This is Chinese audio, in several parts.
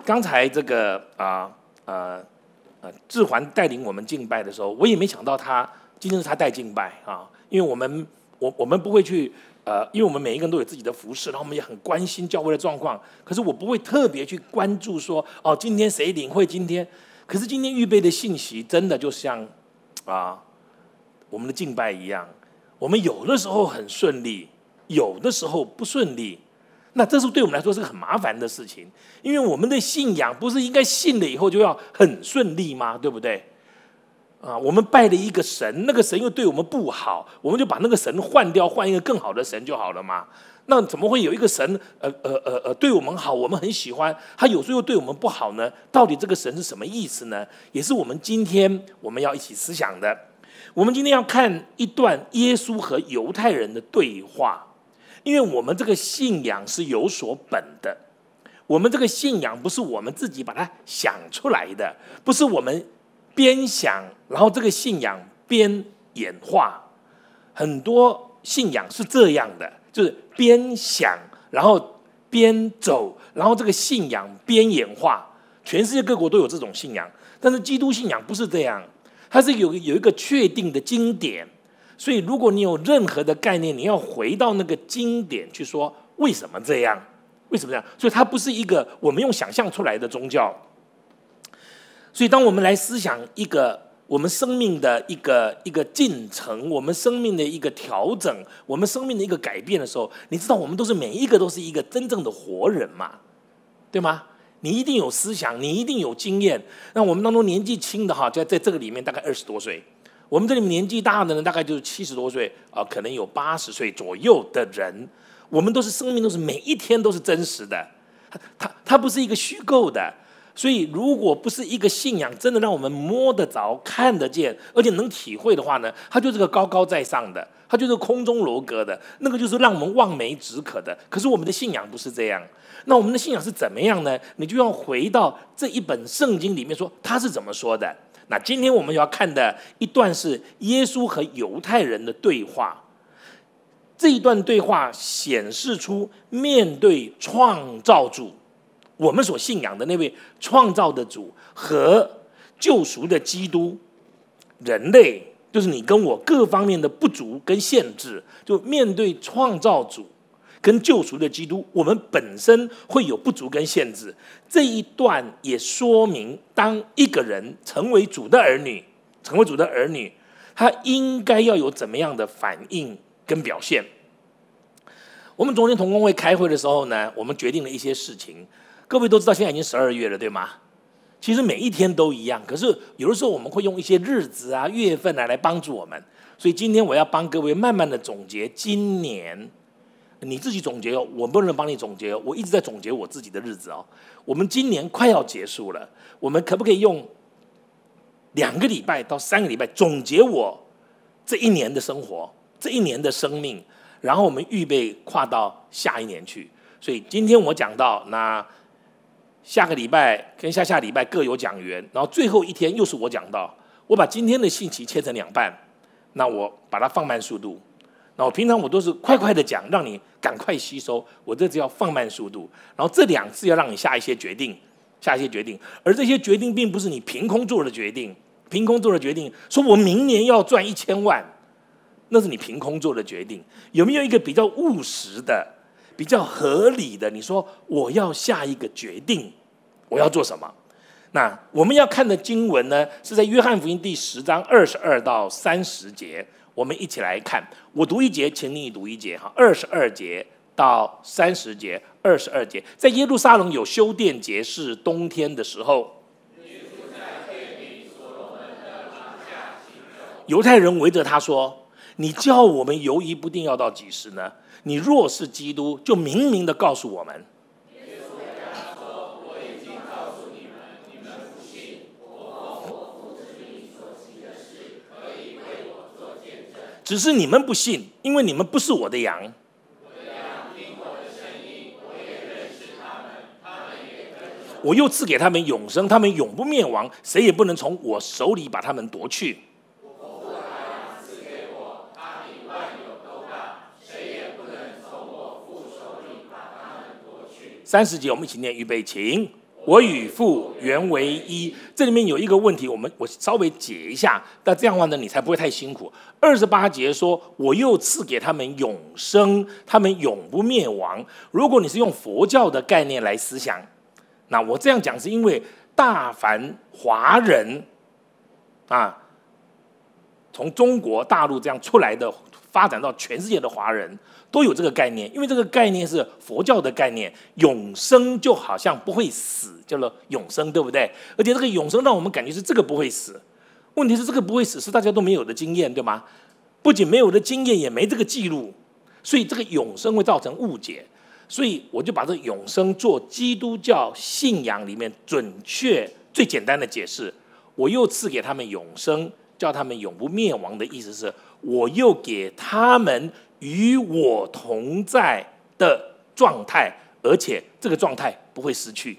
刚才这个志环带领我们敬拜的时候，我也没想到今天是他带敬拜啊，因为我们不会去因为我们每一个人都有自己的服事，然后我们也很关心教会的状况，可是我不会特别去关注说今天谁领会今天，可是今天预备的信息真的就像我们的敬拜一样，我们有的时候很顺利，有的时候不顺利。那这是对我们来说是个很麻烦的事情，因为我们的信仰不是应该信了以后就要很顺利吗？对不对？我们拜了一个神，那个神又对我们不好，我们就把那个神换掉，换一个更好的神就好了嘛。那怎么会有一个神对我们好，我们很喜欢，他有时候又对我们不好呢？到底这个神是什么意思呢？也是我们今天我们要一起思想的。我们今天要看一段耶稣和犹太人的对话。因为我们这个信仰是有所本的，我们这个信仰不是我们自己把它想出来的，不是我们边想，然后这个信仰边演化。很多信仰是这样的，就是边想，然后边走，然后这个信仰边演化。全世界各国都有这种信仰，但是基督信仰不是这样，它是有一个确定的经典。所以，如果你有任何的概念，你要回到那个经典去说为什么这样，为什么这样？所以它不是一个我们用想象出来的宗教。所以，当我们来思想一个我们生命的一个进程，我们生命的一个调整，我们生命的一个改变的时候，你知道我们每一个都是一个真正的活人嘛，对吗？你一定有思想，你一定有经验。那我们当中年纪轻的就在这个里面大概20多岁。我们这里年纪大的呢，大概就是70多岁可能有80岁左右的人。我们生命都是每一天都是真实的，它不是一个虚构的。所以，如果不是一个信仰真的让我们摸得着、看得见，而且能体会的话呢，它就是个高高在上的，它就是空中楼阁的，那个就是让我们望梅止渴的。可是我们的信仰不是这样。那我们的信仰是怎么样呢？你就要回到这一本圣经里面说他是怎么说的。那今天我们要看的一段是耶稣和犹太人的对话。这一段对话显示出面对创造主，我们所信仰的那位创造的主和救赎的基督，人类就是你跟我各方面的不足跟限制，就面对创造主跟救赎的基督，我们本身会有不足跟限制。这一段也说明，当一个人成为主的儿女，他应该要有怎么样的反应跟表现。我们昨天同工会开会的时候呢，我们决定了一些事情。各位都知道，现在已经12月了，对吗？其实每一天都一样，可是有的时候我们会用一些日子啊、月份来帮助我们。所以今天我要帮各位慢慢的总结今年。你自己总结哦，我不能帮你总结哦，我一直在总结我自己的日子哦。我们今年快要结束了，我们可不可以用2个礼拜到3个礼拜总结我这一年的生活，这一年的生命，然后我们预备跨到下一年去。所以今天我讲到，那下个礼拜跟下下礼拜各有讲员，然后最后一天又是我讲到，我把今天的信息切成2半，那我把它放慢速度。那我平常我都是快快的讲，让你赶快吸收。我这次要放慢速度，然后这2次要让你下一些决定，而这些决定并不是你凭空做的决定，说我明年要赚1000万，那是你凭空做的决定。有没有一个比较务实的、比较合理的？你说我要下一个决定，我要做什么？那我们要看的经文呢，是在约翰福音第10章22到30节。我们一起来看，我读一节，请你读一节哈。22节到30节，22节，在耶路撒冷有修殿节，是冬天的时候，犹太人围着他说：“你叫我们犹疑不定要到几时呢？你若是基督，就明明的告诉我们。”只是你们不信，因为你们不是我的羊。我又赐给他们永生，他们永不灭亡，谁也不能从我手里把他们夺去。30节我们一起念，预备，请。 我与父原为一。这里面有一个问题，我稍微解一下，那这样的话呢，你才不会太辛苦。28节说，我又赐给他们永生，他们永不灭亡。如果你是用佛教的概念来思想，那我这样讲是因为大凡华人啊，从中国大陆这样出来的，发展到全世界的华人都有这个概念，因为这个概念是佛教的概念，永生就好像不会死，叫做永生，对不对？而且这个永生让我们感觉是这个不会死，问题是这个不会死是大家都没有的经验，对吗？不仅没有的经验，也没这个记录，所以这个永生会造成误解。所以我就把这永生做基督教信仰里面准确最简单的解释。我又赐给他们永生，叫他们永不灭亡的意思是，我又给他们与我同在的状态，而且这个状态不会失去。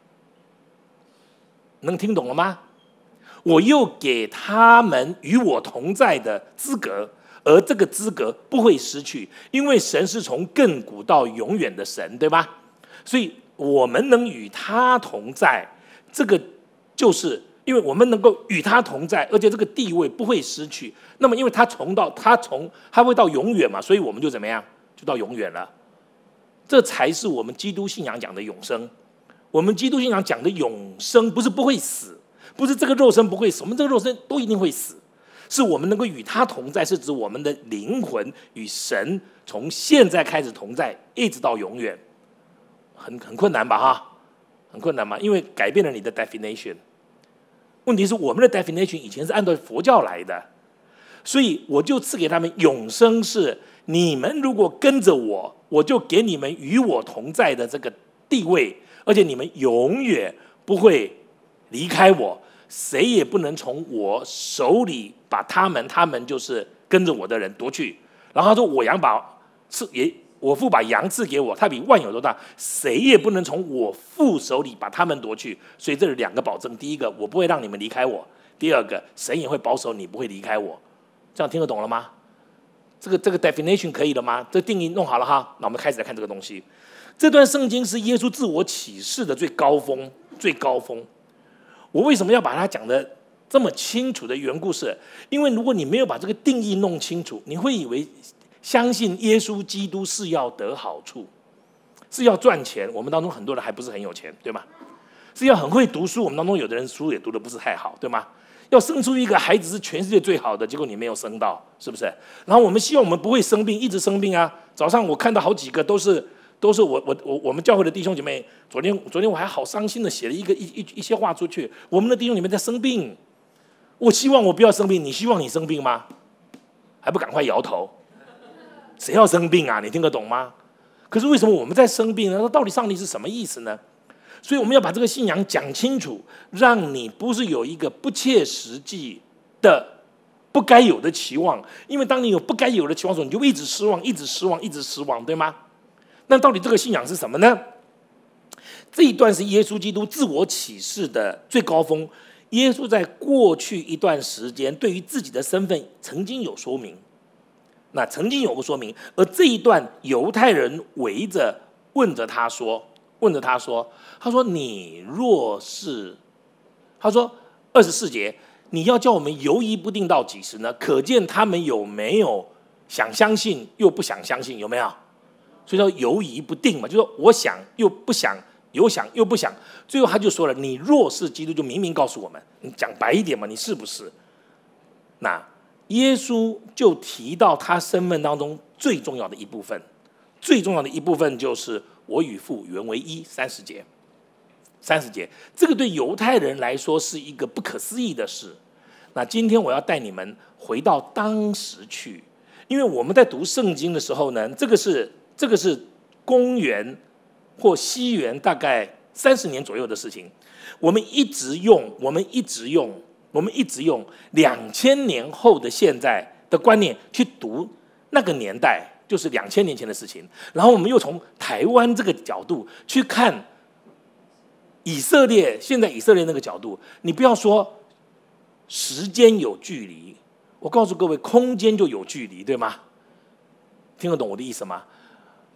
能听懂了吗？我又给他们与我同在的资格，而这个资格不会失去，因为神是从亘古到永远的神，对吧？所以我们能与他同在，这个就是因为我们能够与他同在，而且这个地位不会失去。那么因为他会到永远嘛，所以我们就怎么样？就到永远了。这才是我们基督信仰讲的永生。我们基督信仰讲的永生不是不会死，不是这个肉身不会死，我们这个肉身都一定会死，是我们能够与他同在，是指我们的灵魂与神从现在开始同在，一直到永远。很困难吧哈？很困难嘛，因为改变了你的 definition。问题是我们的 definition 以前是按照佛教来的，所以我就赐给他们永生，是你们如果跟着我，我就给你们与我同在的这个地位，而且你们永远不会离开我，谁也不能从我手里把他们就是跟着我的人夺去。然后他说我父把羊赐给我，他比万有都大，谁也不能从我父手里把他们夺去。所以这是两个保证：第一个，我不会让你们离开我；第二个，神也会保守你不会离开我。这样听得懂了吗？这个 definition 可以了吗？这定义弄好了哈，那我们开始来看这个东西。这段圣经是耶稣自我启示的最高峰。我为什么要把它讲得这么清楚的缘故是，因为如果你没有把这个定义弄清楚，你会以为相信耶稣基督是要得好处，是要赚钱。我们当中很多人还不是很有钱，对吗？是要很会读书，我们当中有的人书也读得不是太好，对吗？要生出一个孩子是全世界最好的，结果你没有生到，是不是？然后我们希望我们不会生病，一直生病啊。早上我看到好几个都是我们教会的弟兄姐妹，昨天我还好伤心的写了一些话出去。我们的弟兄姐妹在生病，我希望我不要生病，你希望你生病吗？还不赶快摇头？谁要生病啊？你听得懂吗？可是为什么我们在生病呢？那到底上帝是什么意思呢？所以我们要把这个信仰讲清楚，让你不是有一个不切实际的不该有的期望。因为当你有不该有的期望的时候，你就一直失望，一直失望，一直失望，对吗？那到底这个信仰是什么呢？这一段是耶稣基督自我启示的最高峰。耶稣在过去一段时间对于自己的身份曾经有说明，而这一段犹太人围着问着他说，他说你若是，他说24节，你要叫我们犹疑不定到几时呢？可见他们有没有想相信又不想相信，有没有？所以叫犹疑不定嘛，就是说我想又不想，有想又不想。最后他就说了，你若是基督，就明明告诉我们，你讲白一点嘛，你是不是？那耶稣就提到他身份当中最重要的一部分，就是我与父原为一。30节，这个对犹太人来说是一个不可思议的事。那今天我要带你们回到当时去，因为我们在读圣经的时候呢，这个是公元或西元大概30年左右的事情。我们一直用2000年后的现在的观念去读那个年代，就是2000年前的事情。然后我们又从台湾这个角度去看以色列，现在以色列那个角度，你不要说时间有距离，我告诉各位，空间就有距离，对吗？听得懂我的意思吗？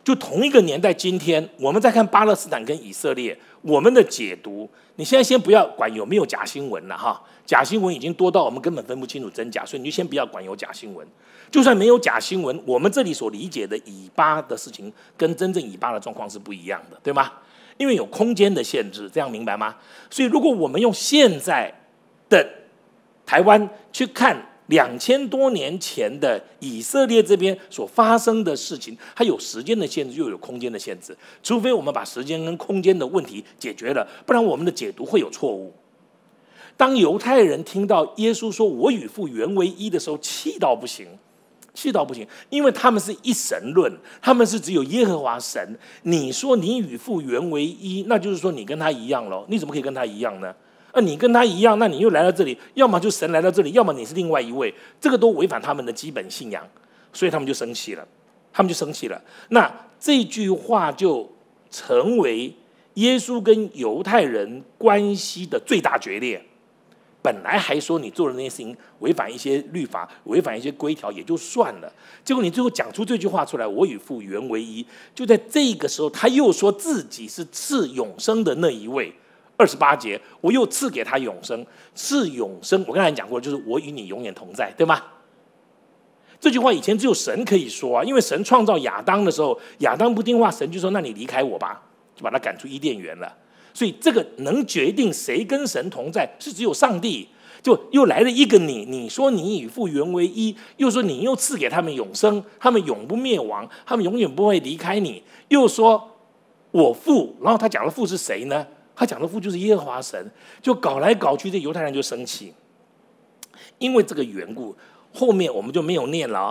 就同一个年代，今天我们在看巴勒斯坦跟以色列，我们的解读，你现在先不要管有没有假新闻了哈，假新闻已经多到我们根本分不清楚真假，所以你就先不要管有假新闻。就算没有假新闻，我们这里所理解的以巴的事情，跟真正以巴的状况是不一样的，对吗？因为有空间的限制，这样明白吗？所以如果我们用现在的台湾去看2000多年前的以色列这边所发生的事情，它有时间的限制，又有空间的限制。除非我们把时间跟空间的问题解决了，不然我们的解读会有错误。当犹太人听到耶稣说"我与父原为一"的时候，气到不行，气到不行，因为他们是一神论，他们是只有耶和华神。你说你与父原为一，那就是说你跟他一样咯，你怎么可以跟他一样呢？你跟他一样，那你又来到这里，要么就神来到这里，要么你是另外一位，这个都违反他们的基本信仰，所以他们就生气了，那这句话就成为耶稣跟犹太人关系的最大决裂。本来还说你做的那些事情违反一些律法，违反一些规条也就算了，结果你最后讲出这句话出来，"我与父原为一"，就在这个时候，他又说自己是赐永生的那一位。28节，我又赐给他永生，赐永生。我刚才讲过，就是我与你永远同在，对吗？这句话以前只有神可以说啊，因为神创造亚当的时候，亚当不听话，神就说："那你离开我吧。"就把他赶出伊甸园了。所以这个能决定谁跟神同在，是只有上帝。就又来了一个你，你说你与父原为一，又说你又赐给他们永生，他们永不灭亡，他们永远不会离开你。又说我父，然后他讲的父是谁呢？他讲的父就是耶和华神。就搞来搞去，这犹太人就生气。因为这个缘故，后面我们就没有念了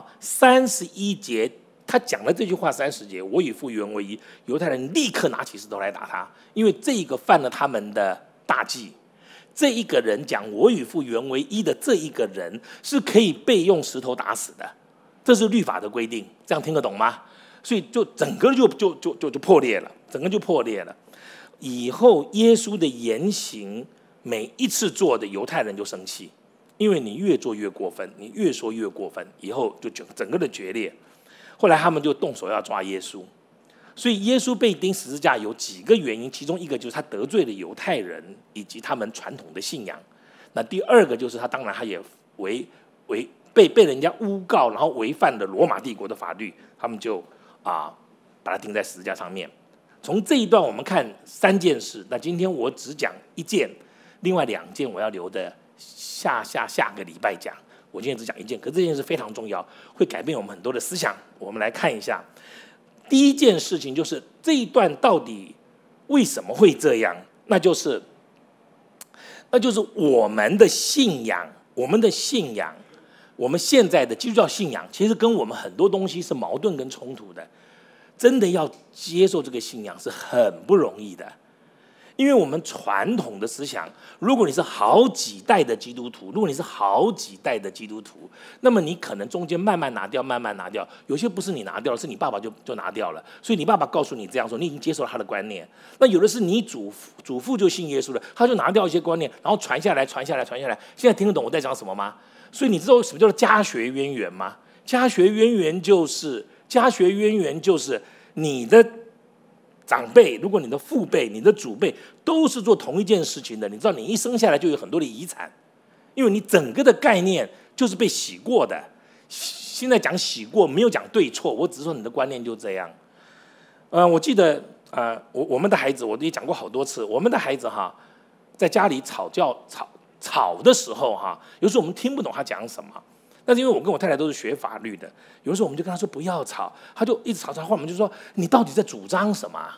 31节。他讲了这句话30节，"我与父原为一"，犹太人立刻拿起石头来打他，因为这一个犯了他们的大忌。这一个人讲"我与父原为一"的这一个人是可以被用石头打死的，这是律法的规定，这样听得懂吗？所以就整个就破裂了，整个就破裂了。以后耶稣的言行，每一次做的犹太人就生气，因为你越做越过分，你越说越过分，以后就整个的决裂。后来他们就动手要抓耶稣，所以耶稣被钉十字架有几个原因，其中一个就是他得罪了犹太人以及他们传统的信仰。那第二个就是他当然他也被人家诬告，然后违反了罗马帝国的法律，他们就把他钉在十字架上面。从这一段我们看3件事，那今天我只讲1件，另外2件我要留的下个礼拜讲。我今天只讲1件，可是这件事非常重要，会改变我们很多的思想。我们来看一下，第一件事情就是这一段到底为什么会这样？那就是我们的信仰，我们现在的基督教信仰，其实跟我们很多东西是矛盾跟冲突的。真的要接受这个信仰是很不容易的。因为我们传统的思想，如果你是好几代的基督徒，那么你可能中间慢慢拿掉，有些不是你拿掉了，是你爸爸就拿掉了，所以你爸爸告诉你这样说，你已经接受了他的观念。那有的是你祖父就信耶稣了，他就拿掉一些观念，然后传下来。现在听得懂我在讲什么吗？所以你知道什么叫做家学渊源吗？家学渊源就是你的长辈，如果你的父辈、你的祖辈都是做同一件事情的，你知道你一生下来就有很多的遗产，因为你整个的概念就是被洗过的。现在讲洗过，没有讲对错，我只是说你的观念就这样。我记得我们的孩子，我也讲过好多次，我们的孩子在家里吵的时候有时候我们听不懂他讲什么。但是因为我跟我太太都是学法律的，有的时候我们就跟他说不要吵，他就一直吵，后我们就说你到底在主张什么？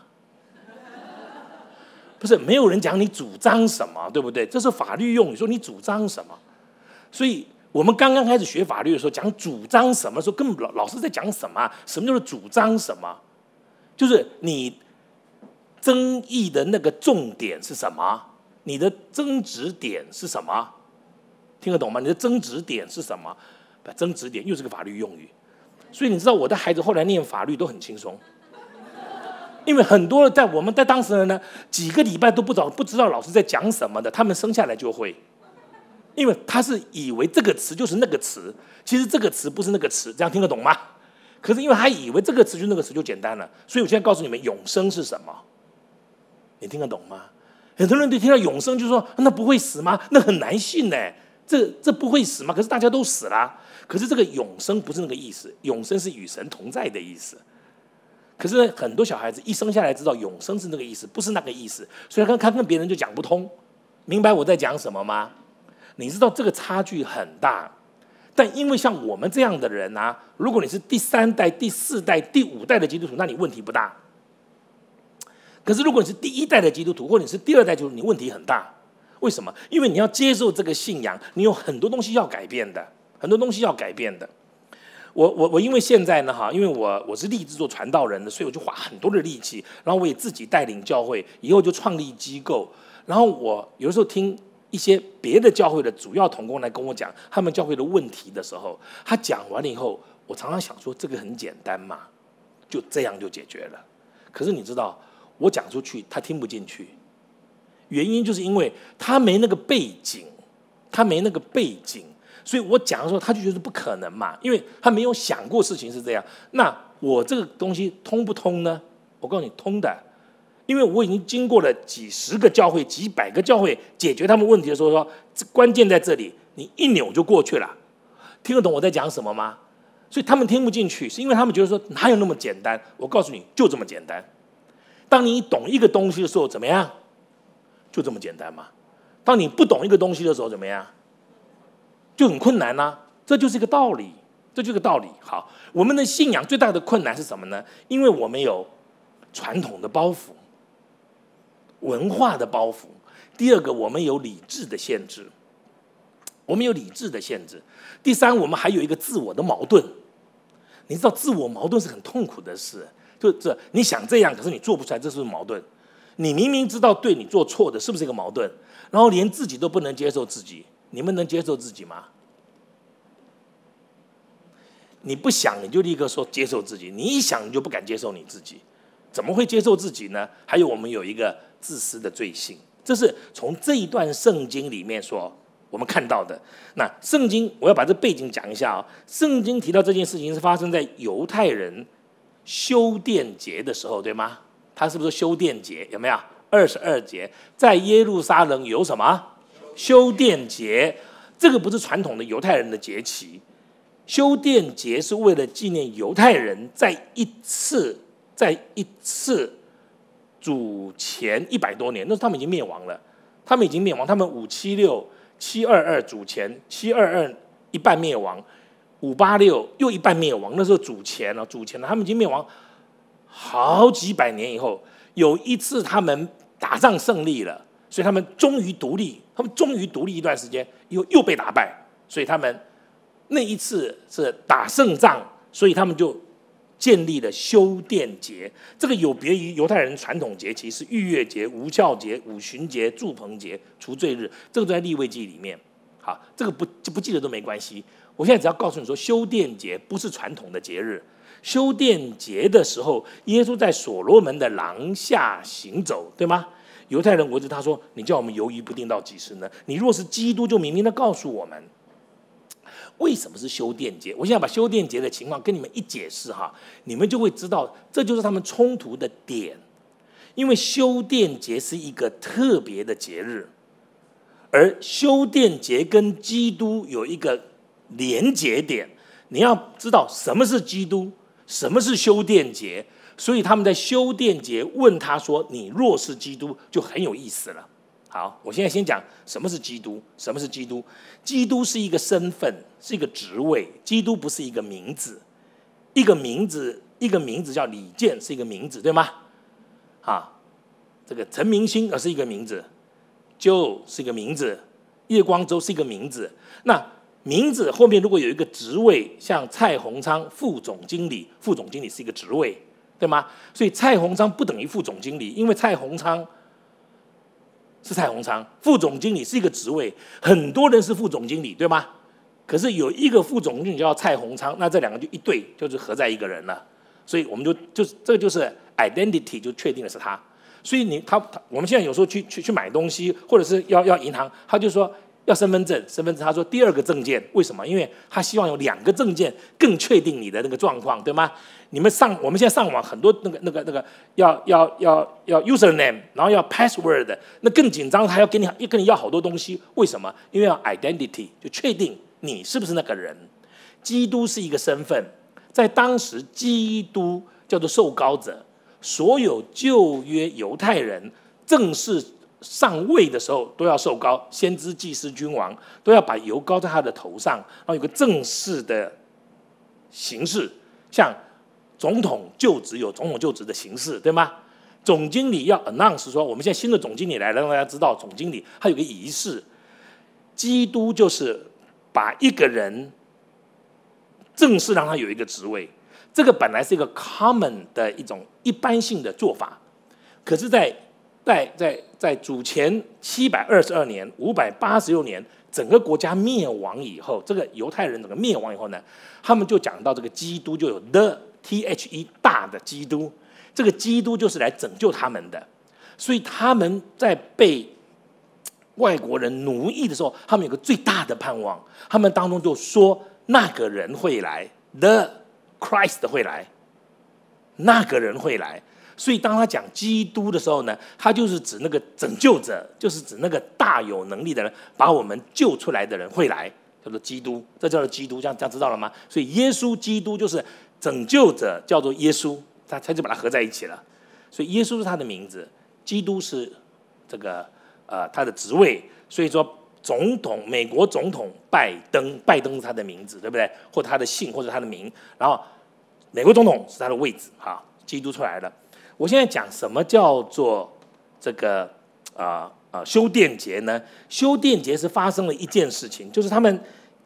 不是，没有人讲你主张什么，对不对？这是法律用语，说你主张什么？所以我们刚刚开始学法律的时候，讲主张什么的时候，根本老师在讲什么？什么叫做主张什么？就是你争议的那个重点是什么？你的争执点是什么？听得懂吗？你的争执点是什么？争执点又是个法律用语，所以你知道我的孩子后来念法律都很轻松，因为很多我们在当时呢，几个礼拜都不知道老师在讲什么的，他们生下来就会，因为他是以为这个词就是那个词，其实这个词不是那个词，这样听得懂吗？ 可是因为他以为这个词就那个词就简单了，所以我现在告诉你们，永生是什么？你听得懂吗？很多人对听到永生就说那不会死吗？那很难信呢，这不会死吗？可是大家都死了。可是这个永生不是那个意思，永生是与神同在的意思。可是很多小孩子一生下来知道永生是那个意思，不是那个意思，所以他跟别人就讲不通。明白我在讲什么吗？你知道这个差距很大，但因为像我们这样的人啊，如果你是第3代、第4代、第5代的基督徒，那你问题不大。可是如果你是第1代的基督徒，或者你是第2代基督徒，你问题很大。为什么？因为你要接受这个信仰，你有很多东西要改变的，很多东西要改变的。我因为现在呢因为我是立志做传道人的，所以我就花很多的力气，然后我也自己带领教会，以后就创立机构。然后我有时候听一些别的教会的主要同工来跟我讲他们教会的问题的时候，他讲完了以后，我常常想说这个很简单嘛，就这样就解决了。可是你知道，我讲出去他听不进去，原因就是因为他没那个背景，所以我讲的时候他就觉得不可能嘛，因为他没有想过事情是这样。那我这个东西通不通呢？我告诉你，通的。因为我已经经过了几十个教会、几百个教会解决他们问题的时候，说关键在这里，你一扭就过去了。听得懂我在讲什么吗？所以他们听不进去，是因为他们觉得说哪有那么简单？我告诉你，就这么简单。当你懂一个东西的时候，怎么样？就这么简单嘛。当你不懂一个东西的时候，怎么样？就很困难啊。这就是一个道理，好，我们的信仰最大的困难是什么呢？因为我们有传统的包袱，文化的包袱。第二个，我们有理智的限制，第三，我们还有一个自我的矛盾。你知道自我矛盾是很痛苦的事，就是你想这样，可是你做不出来，这是不是矛盾？你明明知道对，你做错的，是不是一个矛盾？然后连自己都不能接受自己，你们能接受自己吗？你不想你就立刻说接受自己，你一想你就不敢接受你自己，怎么会接受自己呢？还有我们有一个自私的罪性，这是从这一段圣经里面说我们看到的。那圣经我要把这背景讲一下圣经提到这件事情是发生在犹太人修殿节的时候，对吗？他是不是修殿节？有没有22节在耶路撒冷有什么修殿节？这个不是传统的犹太人的节期，修殿节是为了纪念犹太人在一次主前100多年，那时候他们已经灭亡了，他们576、722主前，722一半灭亡，586又一半灭亡，那时候主前了，他们已经灭亡好几百年以后，有一次他们打仗胜利了，所以他们终于独立一段时间，又被打败，所以他们那一次是打胜仗，所以他们就建立了修殿节。这个有别于犹太人传统节期，是逾越节、无酵节、五旬节、住棚节、除罪日，这个都在利未记里面。好，这个不记得都没关系。我现在只要告诉你说，修殿节不是传统的节日。修殿节的时候，耶稣在所罗门的廊下行走，对吗？犹太人围着他说：“你叫我们犹豫不定到几时呢？你若是基督，就明明的告诉我们。”为什么是修殿节？我现在把修殿节的情况跟你们一解释你们就会知道，这就是他们冲突的点。因为修殿节是一个特别的节日，而修殿节跟基督有一个连结点。你要知道什么是基督，什么是修殿节，所以他们在修殿节问他说：“你若是基督，就很有意思了。”好，我现在先讲什么是基督。基督是一个身份，是一个职位。基督不是一个名字，一个名字叫李健是一个名字，对吗？这个陈明星是一个名字，就是一个名字，叶光洲是一个名字。那名字后面如果有一个职位，像蔡宏昌副总经理是一个职位，对吗？所以蔡宏昌不等于副总经理，因为蔡宏昌是蔡宏昌，副总经理是一个职位，很多人是副总经理，对吗？可是有一个副总经理叫蔡宏昌，那这两个就一对，就是合在一个人了。所以我们就这个就是 identity 就确定的是他。所以我们现在有时候去买东西，或者是要银行，他就说要身份证，身份证他说第二个证件，为什么？因为他希望有2个证件更确定你的那个状况，对吗？我们现在上网很多那个要 username， 然后要 password， 那更紧张，他要跟你要好多东西，为什么？因为要 identity， 就确定你是不是那个人。基督是一个身份，在当时基督叫做受膏者，所有旧约犹太人正式上位的时候都要受膏，先知、祭司、君王都要把油膏在他的头上，然后有个正式的形式，像总统就职有总统就职的形式，对吗？总经理要 announce 说，我们现在新的总经理来了，让大家知道总经理他有个仪式。基督就是把一个人正式让他有一个职位，这个本来是一个 common 的一种一般性的做法，可是在主前722年、586年，整个国家灭亡以后，这个犹太人整个灭亡以后呢，他们就讲到这个基督就有 the 大的基督，这个基督就是来拯救他们的，所以他们在被外国人奴役的时候，他们有个最大的盼望，他们当中就说那个人会来 ，the Christ 会来，那个人会来。所以当他讲基督的时候呢，他就是指那个拯救者，就是指那个大有能力的人，把我们救出来的人会来，叫做基督，这叫做基督，这样知道了吗？所以耶稣基督就是拯救者，叫做耶稣，他就把它合在一起了。所以耶稣是他的名字，基督是这个他的职位。所以说美国总统拜登是他的名字，对不对？或者他的姓，或者他的名，然后美国总统是他的位置，好，基督出来了。我现在讲什么叫做这个修殿节呢？修殿节是发生了一件事情，就是他们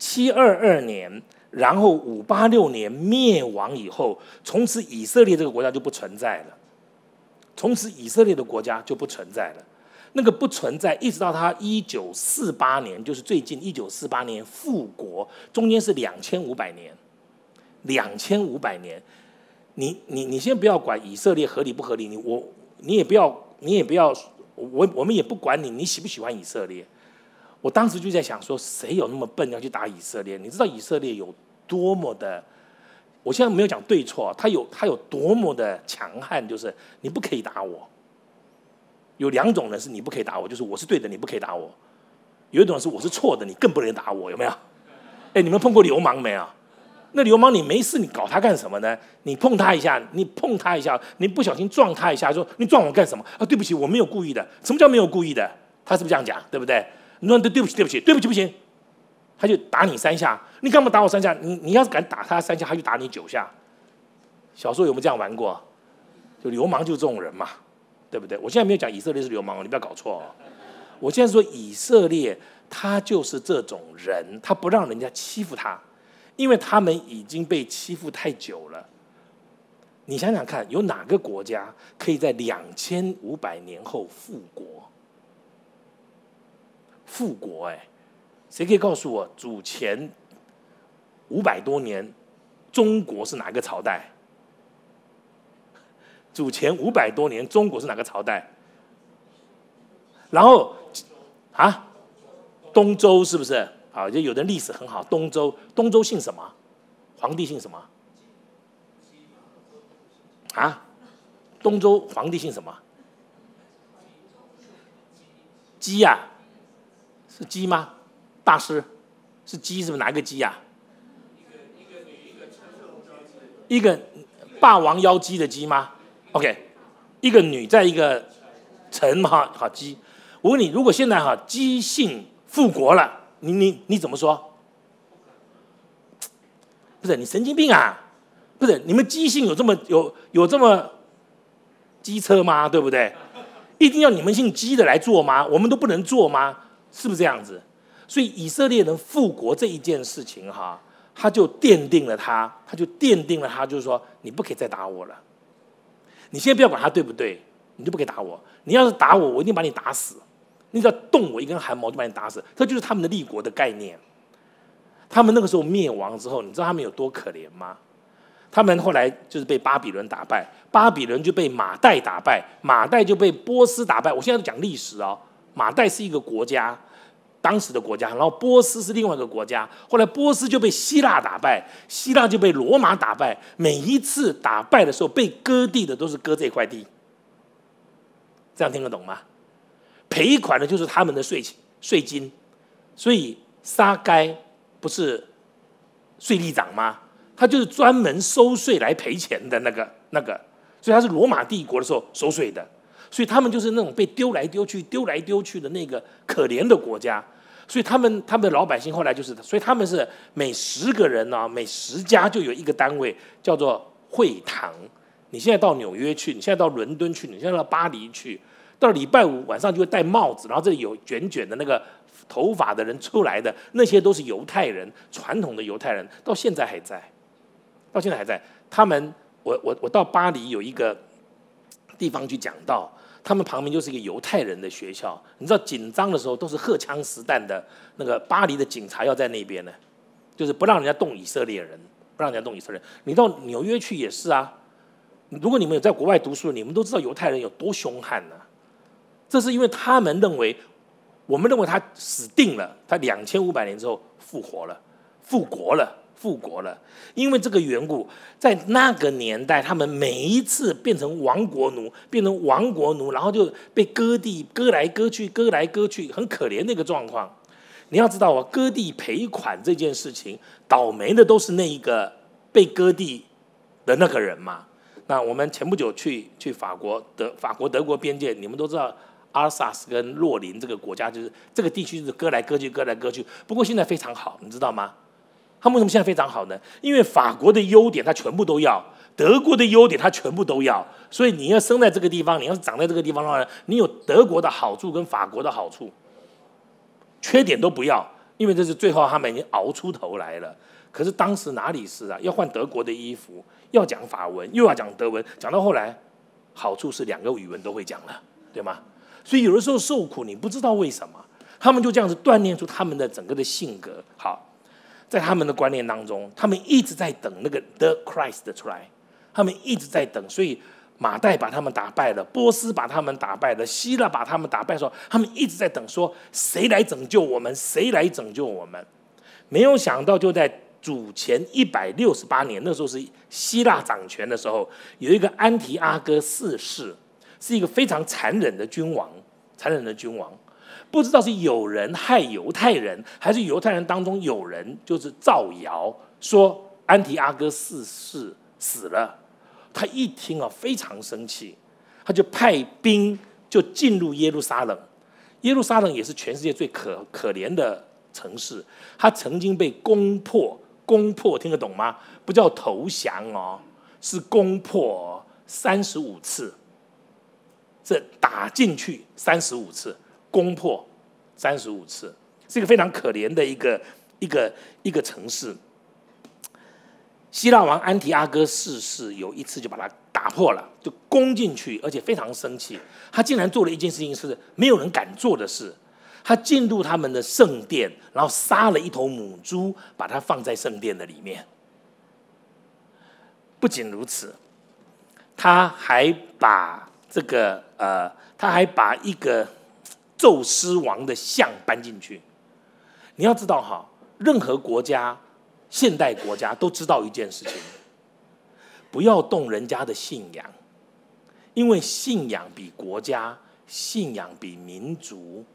722年，然后586年灭亡以后，从此以色列这个国家就不存在了，从此以色列的国家就不存在了。那个不存在，一直到他1948年，就是最近1948年复国，中间是2500年，2500年。你先不要管以色列合理不合理，你也不要，我们也不管你喜不喜欢以色列。我当时就在想说，谁有那么笨要去打以色列？你知道以色列有多么的，我现在没有讲对错，他有多么的强悍，就是你不可以打我。有2种人是你不可以打我，就是我是对的，你不可以打我；有一种是我是错的，你更不能打我，有没有？哎，你们碰过流氓没有？那流氓你没事，你搞他干什么呢？你碰他一下，你不小心撞他一下，说你撞我干什么？对不起，我没有故意的。什么叫没有故意的？他是不是这样讲？对不对？你说对不起，不行，他就打你3下。你干嘛打我3下？你要是敢打他3下，他就打你9下。小时候有没有这样玩过？就流氓就是这种人嘛，对不对？我现在没有讲以色列是流氓，你不要搞错哦。我现在说以色列，他就是这种人，他不让人家欺负他。因为他们已经被欺负太久了。你想想看，有哪个国家可以在2500年后复国？复国谁可以告诉我，主前500多年，中国是哪个朝代？主前500多年，中国是哪个朝代？然后东周是不是？好，就有的历史很好。东周姓什么？皇帝姓什么？东周皇帝姓什么？姬呀？是姬吗？大师是姬，是不是哪一个姬呀？一个霸王妖姬的姬吗 ？OK， 一个女在一个臣嘛，好姬。我问你，如果现在姬姓复国了？你怎么说？不是你神经病啊！不是你们姬姓有这么机车吗？对不对？一定要你们姓姬的来做吗？我们都不能做吗？是不是这样子？所以以色列人复国这一件事情他就奠定了他就是说你不可以再打我了。你先不要管他对不对，你就不可以打我。你要是打我，我一定把你打死。你只要动我一根汗毛，就把你打死。这就是他们的立国的概念。他们那个时候灭亡之后，你知道他们有多可怜吗？他们后来就是被巴比伦打败，巴比伦就被马代打败，马代就被波斯打败。我现在讲历史马代是一个国家， 当时的国家，然后波斯是另外一个国家，后来波斯就被希腊打败，希腊就被罗马打败。每一次打败的时候，被割地的都是割这块地，这样听得懂吗？赔款的就是他们的税金，所以撒该不是税吏长吗？他就是专门收税来赔钱的那个，所以他是罗马帝国的时候收税的。所以他们就是那种被丢来丢去的那个可怜的国家。所以他们的老百姓后来就是，所以他们是每10个人呢，每10家就有一个单位叫做会堂。你现在到纽约去，你现在到伦敦去，你现在到巴黎去，到礼拜5晚上就会戴帽子，然后这里有卷卷的那个头发的人出来的，那些都是犹太人，传统的犹太人，到现在还在，他们，我到巴黎有一个地方去讲道。他们旁边就是一个犹太人的学校，你知道紧张的时候都是荷枪实弹的，那个巴黎的警察要在那边呢，就是不让人家动以色列人，你到纽约去也是啊，如果你们有在国外读书，你们都知道犹太人有多凶悍呢。这是因为他们认为，我们认为他死定了，他2500年之后复国了，因为这个缘故，在那个年代，他们每一次变成亡国奴，然后就被割地，割来割去，很可怜的一个状况。你要知道割地赔款这件事情，倒霉的都是那一个被割地的那个人嘛。那我们前不久去法国德国边界，你们都知道阿尔萨斯跟洛林这个国家，就是这个地区就是割来割去。不过现在非常好，你知道吗？他们为什么现在非常好呢？因为法国的优点他全部都要，德国的优点他全部都要，所以你要生在这个地方，你要是长在这个地方的话，你有德国的好处跟法国的好处，缺点都不要，因为这是最后他们已经熬出头来了。可是当时哪里是啊？要换德国的衣服，要讲法文，又要讲德文，讲到后来，好处是2个语文都会讲了，对吗？所以有的时候受苦，你不知道为什么，他们就这样子锻炼出他们的整个的性格。好。在他们的观念当中，他们一直在等那个 The Christ 出来，他们一直在等，所以马代把他们打败了，波斯把他们打败了，希腊把他们打败的时候，他们一直在等，说谁来拯救我们？没有想到，就在主前168年，那时候是希腊掌权的时候，有一个安提阿哥4世，是一个非常残忍的君王。不知道是有人害犹太人，还是犹太人当中有人就是造谣说安提阿哥4世死了。他一听非常生气，他就派兵就进入耶路撒冷。耶路撒冷也是全世界最可怜的城市，他曾经被攻破，听得懂吗？不叫投降是攻破35次，这打进去35次。攻破35次，是一个非常可怜的一个城市。希腊王安提阿哥4世有一次就把它打破了，就攻进去，而且非常生气。他竟然做了一件事情是没有人敢做的事，他进入他们的圣殿，然后杀了一头母猪，把它放在圣殿的里面。不仅如此，他还把一个宙斯王的像搬进去。你要知道任何国家，现代国家都知道一件事情，不要动人家的信仰，因为信仰比国家、信仰比民族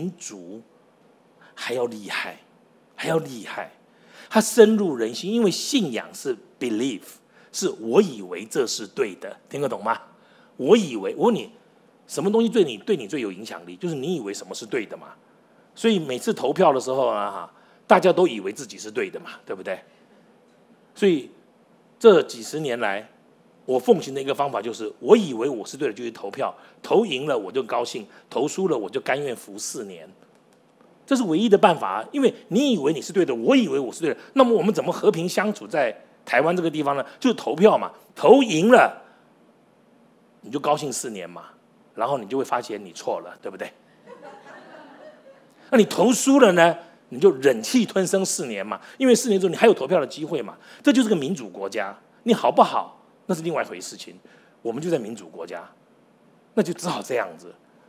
还要厉害，它深入人心。因为信仰是 belief， 是我以为这是对的，听得懂吗？我问你，什么东西对你最有影响力？就是你以为什么是对的嘛。所以每次投票的时候大家都以为自己是对的嘛，对不对？所以这几10年来，我奉行的一个方法就是，我以为我是对的就去投票，投赢了我就高兴，投输了我就甘愿服4年。这是唯一的办法因为你以为你是对的，我以为我是对的，那么我们怎么和平相处在台湾这个地方呢？就是投票嘛，投赢了你就高兴4年嘛。然后你就会发现你错了，对不对？那你投输了呢，你就忍气吞声4年嘛，因为4年之后你还有投票的机会嘛。这就是个民主国家，你好不好那是另外一回事情。我们就在民主国家，那就只好这样子。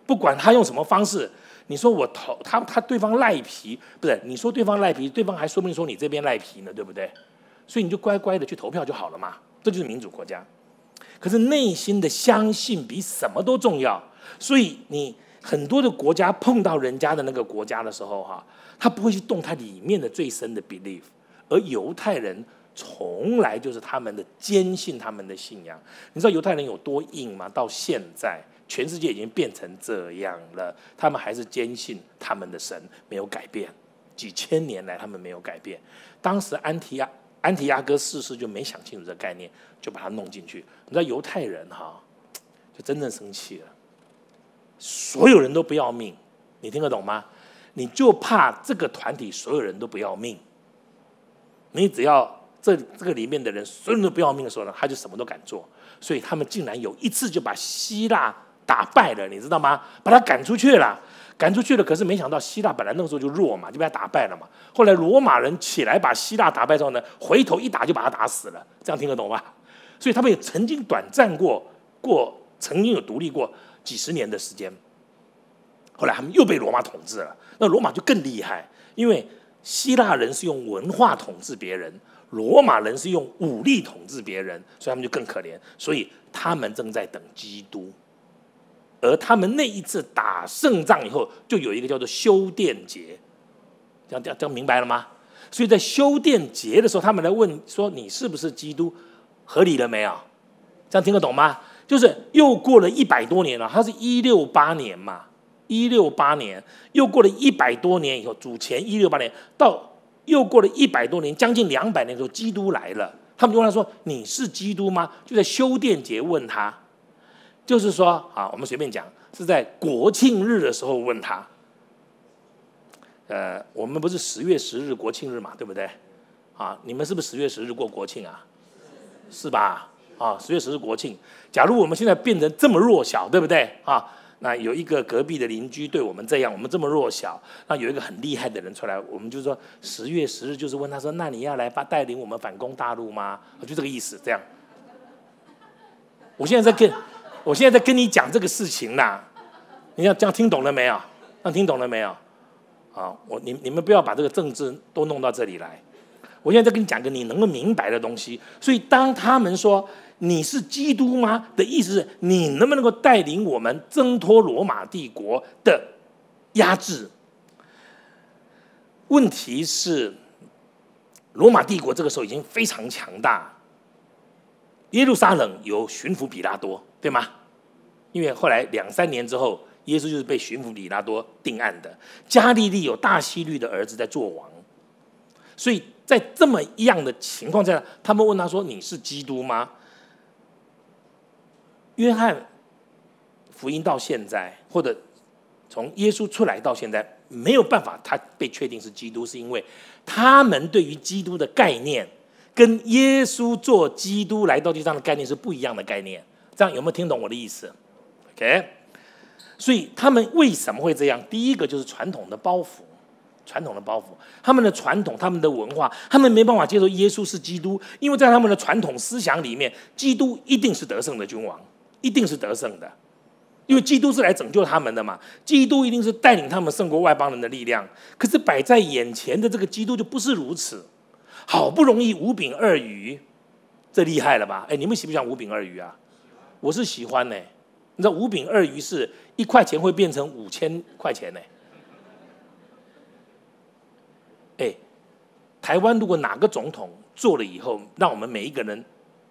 不管他用什么方式，你说我投他对方赖皮，不是你说对方赖皮，对方还说不定说你这边赖皮呢，对不对？所以你就乖乖的去投票就好了嘛，这就是民主国家。可是内心的相信比什么都重要，所以你很多的国家碰到人家的那个国家的时候，他不会去动他里面的最深的 belief， 而犹太人从来就是他们的坚信他们的信仰。你知道犹太人有多硬吗？到现在全世界已经变成这样了，他们还是坚信他们的神没有改变，几千年来他们没有改变。当时安提阿哥逝世就没想清楚这个概念，就把它弄进去。你知道犹太人就真正生气了，所有人都不要命，你听得懂吗？你就怕这个团体所有人都不要命，你只要这个里面的人所有人都不要命的时候呢，他就什么都敢做。所以他们竟然有一次就把希腊打败了，你知道吗？把他赶出去了。可是没想到希腊本来那个时候就弱嘛，就被他打败了嘛。后来罗马人起来把希腊打败之后呢，回头一打就把他打死了。这样听得懂吗？所以他们也曾经短暂曾经有独立过几十年的时间。后来他们又被罗马统治了，那罗马就更厉害，因为希腊人是用文化统治别人，罗马人是用武力统治别人，所以他们就更可怜。所以他们正在等基督。而他们那一次打胜仗以后，就有一个叫做修殿节，这样明白了吗？所以在修殿节的时候，他们来问说：“你是不是基督？”合理了没有？这样听得懂吗？就是又过了100多年了，他是168年嘛，168年又过了100多年以后，主前168年到又过了100多年，将近200年的时候，基督来了。他们就问他说：“你是基督吗？”就在修殿节问他。就是说我们随便讲，是在国庆日的时候问他。我们不是10月10日国庆日嘛，对不对？你们是不是10月10日过国庆啊？是吧？10月10日国庆。假如我们现在变成这么弱小，对不对？那有一个隔壁的邻居对我们这样，我们这么弱小，那有一个很厉害的人出来，我们就说10月10日就是问他说：“那你要来带领我们反攻大陆吗？”就这个意思，这样。我现在在跟你讲这个事情啦，你要这样听懂了没有？这样听懂了没有？你们不要把这个政治都弄到这里来。我现在在跟你讲个你能够明白的东西。所以当他们说你是基督吗的意思是，你能不能够带领我们挣脱罗马帝国的压制？问题是，罗马帝国这个时候已经非常强大。耶路撒冷有巡抚比拉多，对吗？因为后来2、3年之后，耶稣就是被巡抚比拉多定案的。加利利有大希律的儿子在做王，所以在这么一样的情况下，他们问他说：“你是基督吗？”约翰福音到现在，或者从耶稣出来到现在，没有办法他被确定是基督，是因为他们对于基督的概念跟耶稣做基督来到地上的概念是不一样的概念。这样有没有听懂我的意思？ OK， 所以他们为什么会这样？第一个就是传统的包袱，他们的传统，他们的文化，他们没办法接受耶稣是基督，因为在他们的传统思想里面，基督一定是得胜的君王，一定是得胜的，因为基督是来拯救他们的嘛，基督一定是带领他们胜过外邦人的力量。可是摆在眼前的这个基督就不是如此，好不容易5饼2鱼，这厉害了吧？你们喜不喜欢5饼2鱼啊？我是喜欢呢。你知道5饼2鱼是1块钱会变成5000块钱呢。台湾如果哪个总统做了以后，让我们每一个人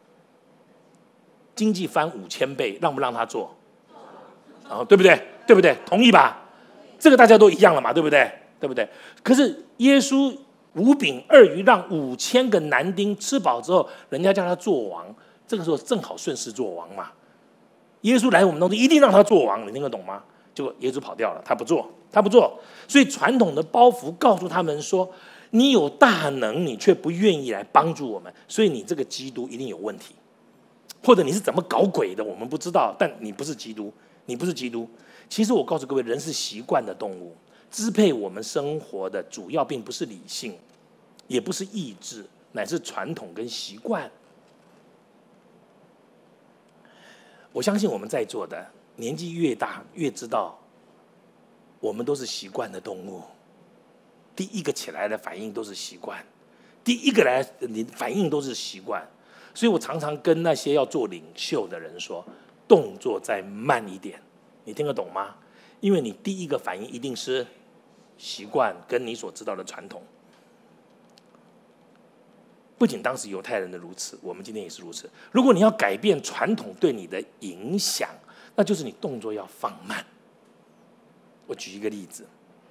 经济翻5000倍，让不让他做？对不对？对不对？同意吧？这个大家都一样了嘛，对不对？对不对？可是耶稣5饼2鱼让5000个男丁吃饱之后，人家叫他做王，这个时候正好顺势做王嘛。耶稣来我们当中一定让他做王，你听得懂吗？结果耶稣跑掉了，他不做。所以传统的包袱告诉他们说，你有大能，你却不愿意来帮助我们，所以你这个基督一定有问题，或者你是怎么搞鬼的，我们不知道，但你不是基督，其实我告诉各位，人是习惯的动物，支配我们生活的主要并不是理性，也不是意志，乃是传统跟习惯。我相信我们在座的年纪越大，越知道我们都是习惯的动物，第一个起来的反应都是习惯，第一个来你反应都是习惯。所以我常常跟那些要做领袖的人说，动作再慢一点，你听得懂吗？因为你第一个反应一定是习惯跟你所知道的传统。不仅当时犹太人的如此，我们今天也是如此。如果你要改变传统对你的影响，那就是你动作要放慢。我举一个例子，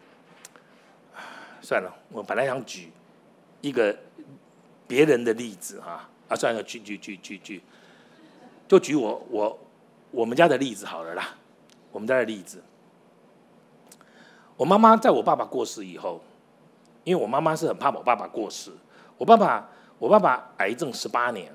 算了，我本来想举一个别人的例子算了，举，就举我们家的例子好了啦。我们家的例子，我妈妈在我爸爸过世以后，因为我妈妈是很怕我爸爸过世，我爸爸癌症18年，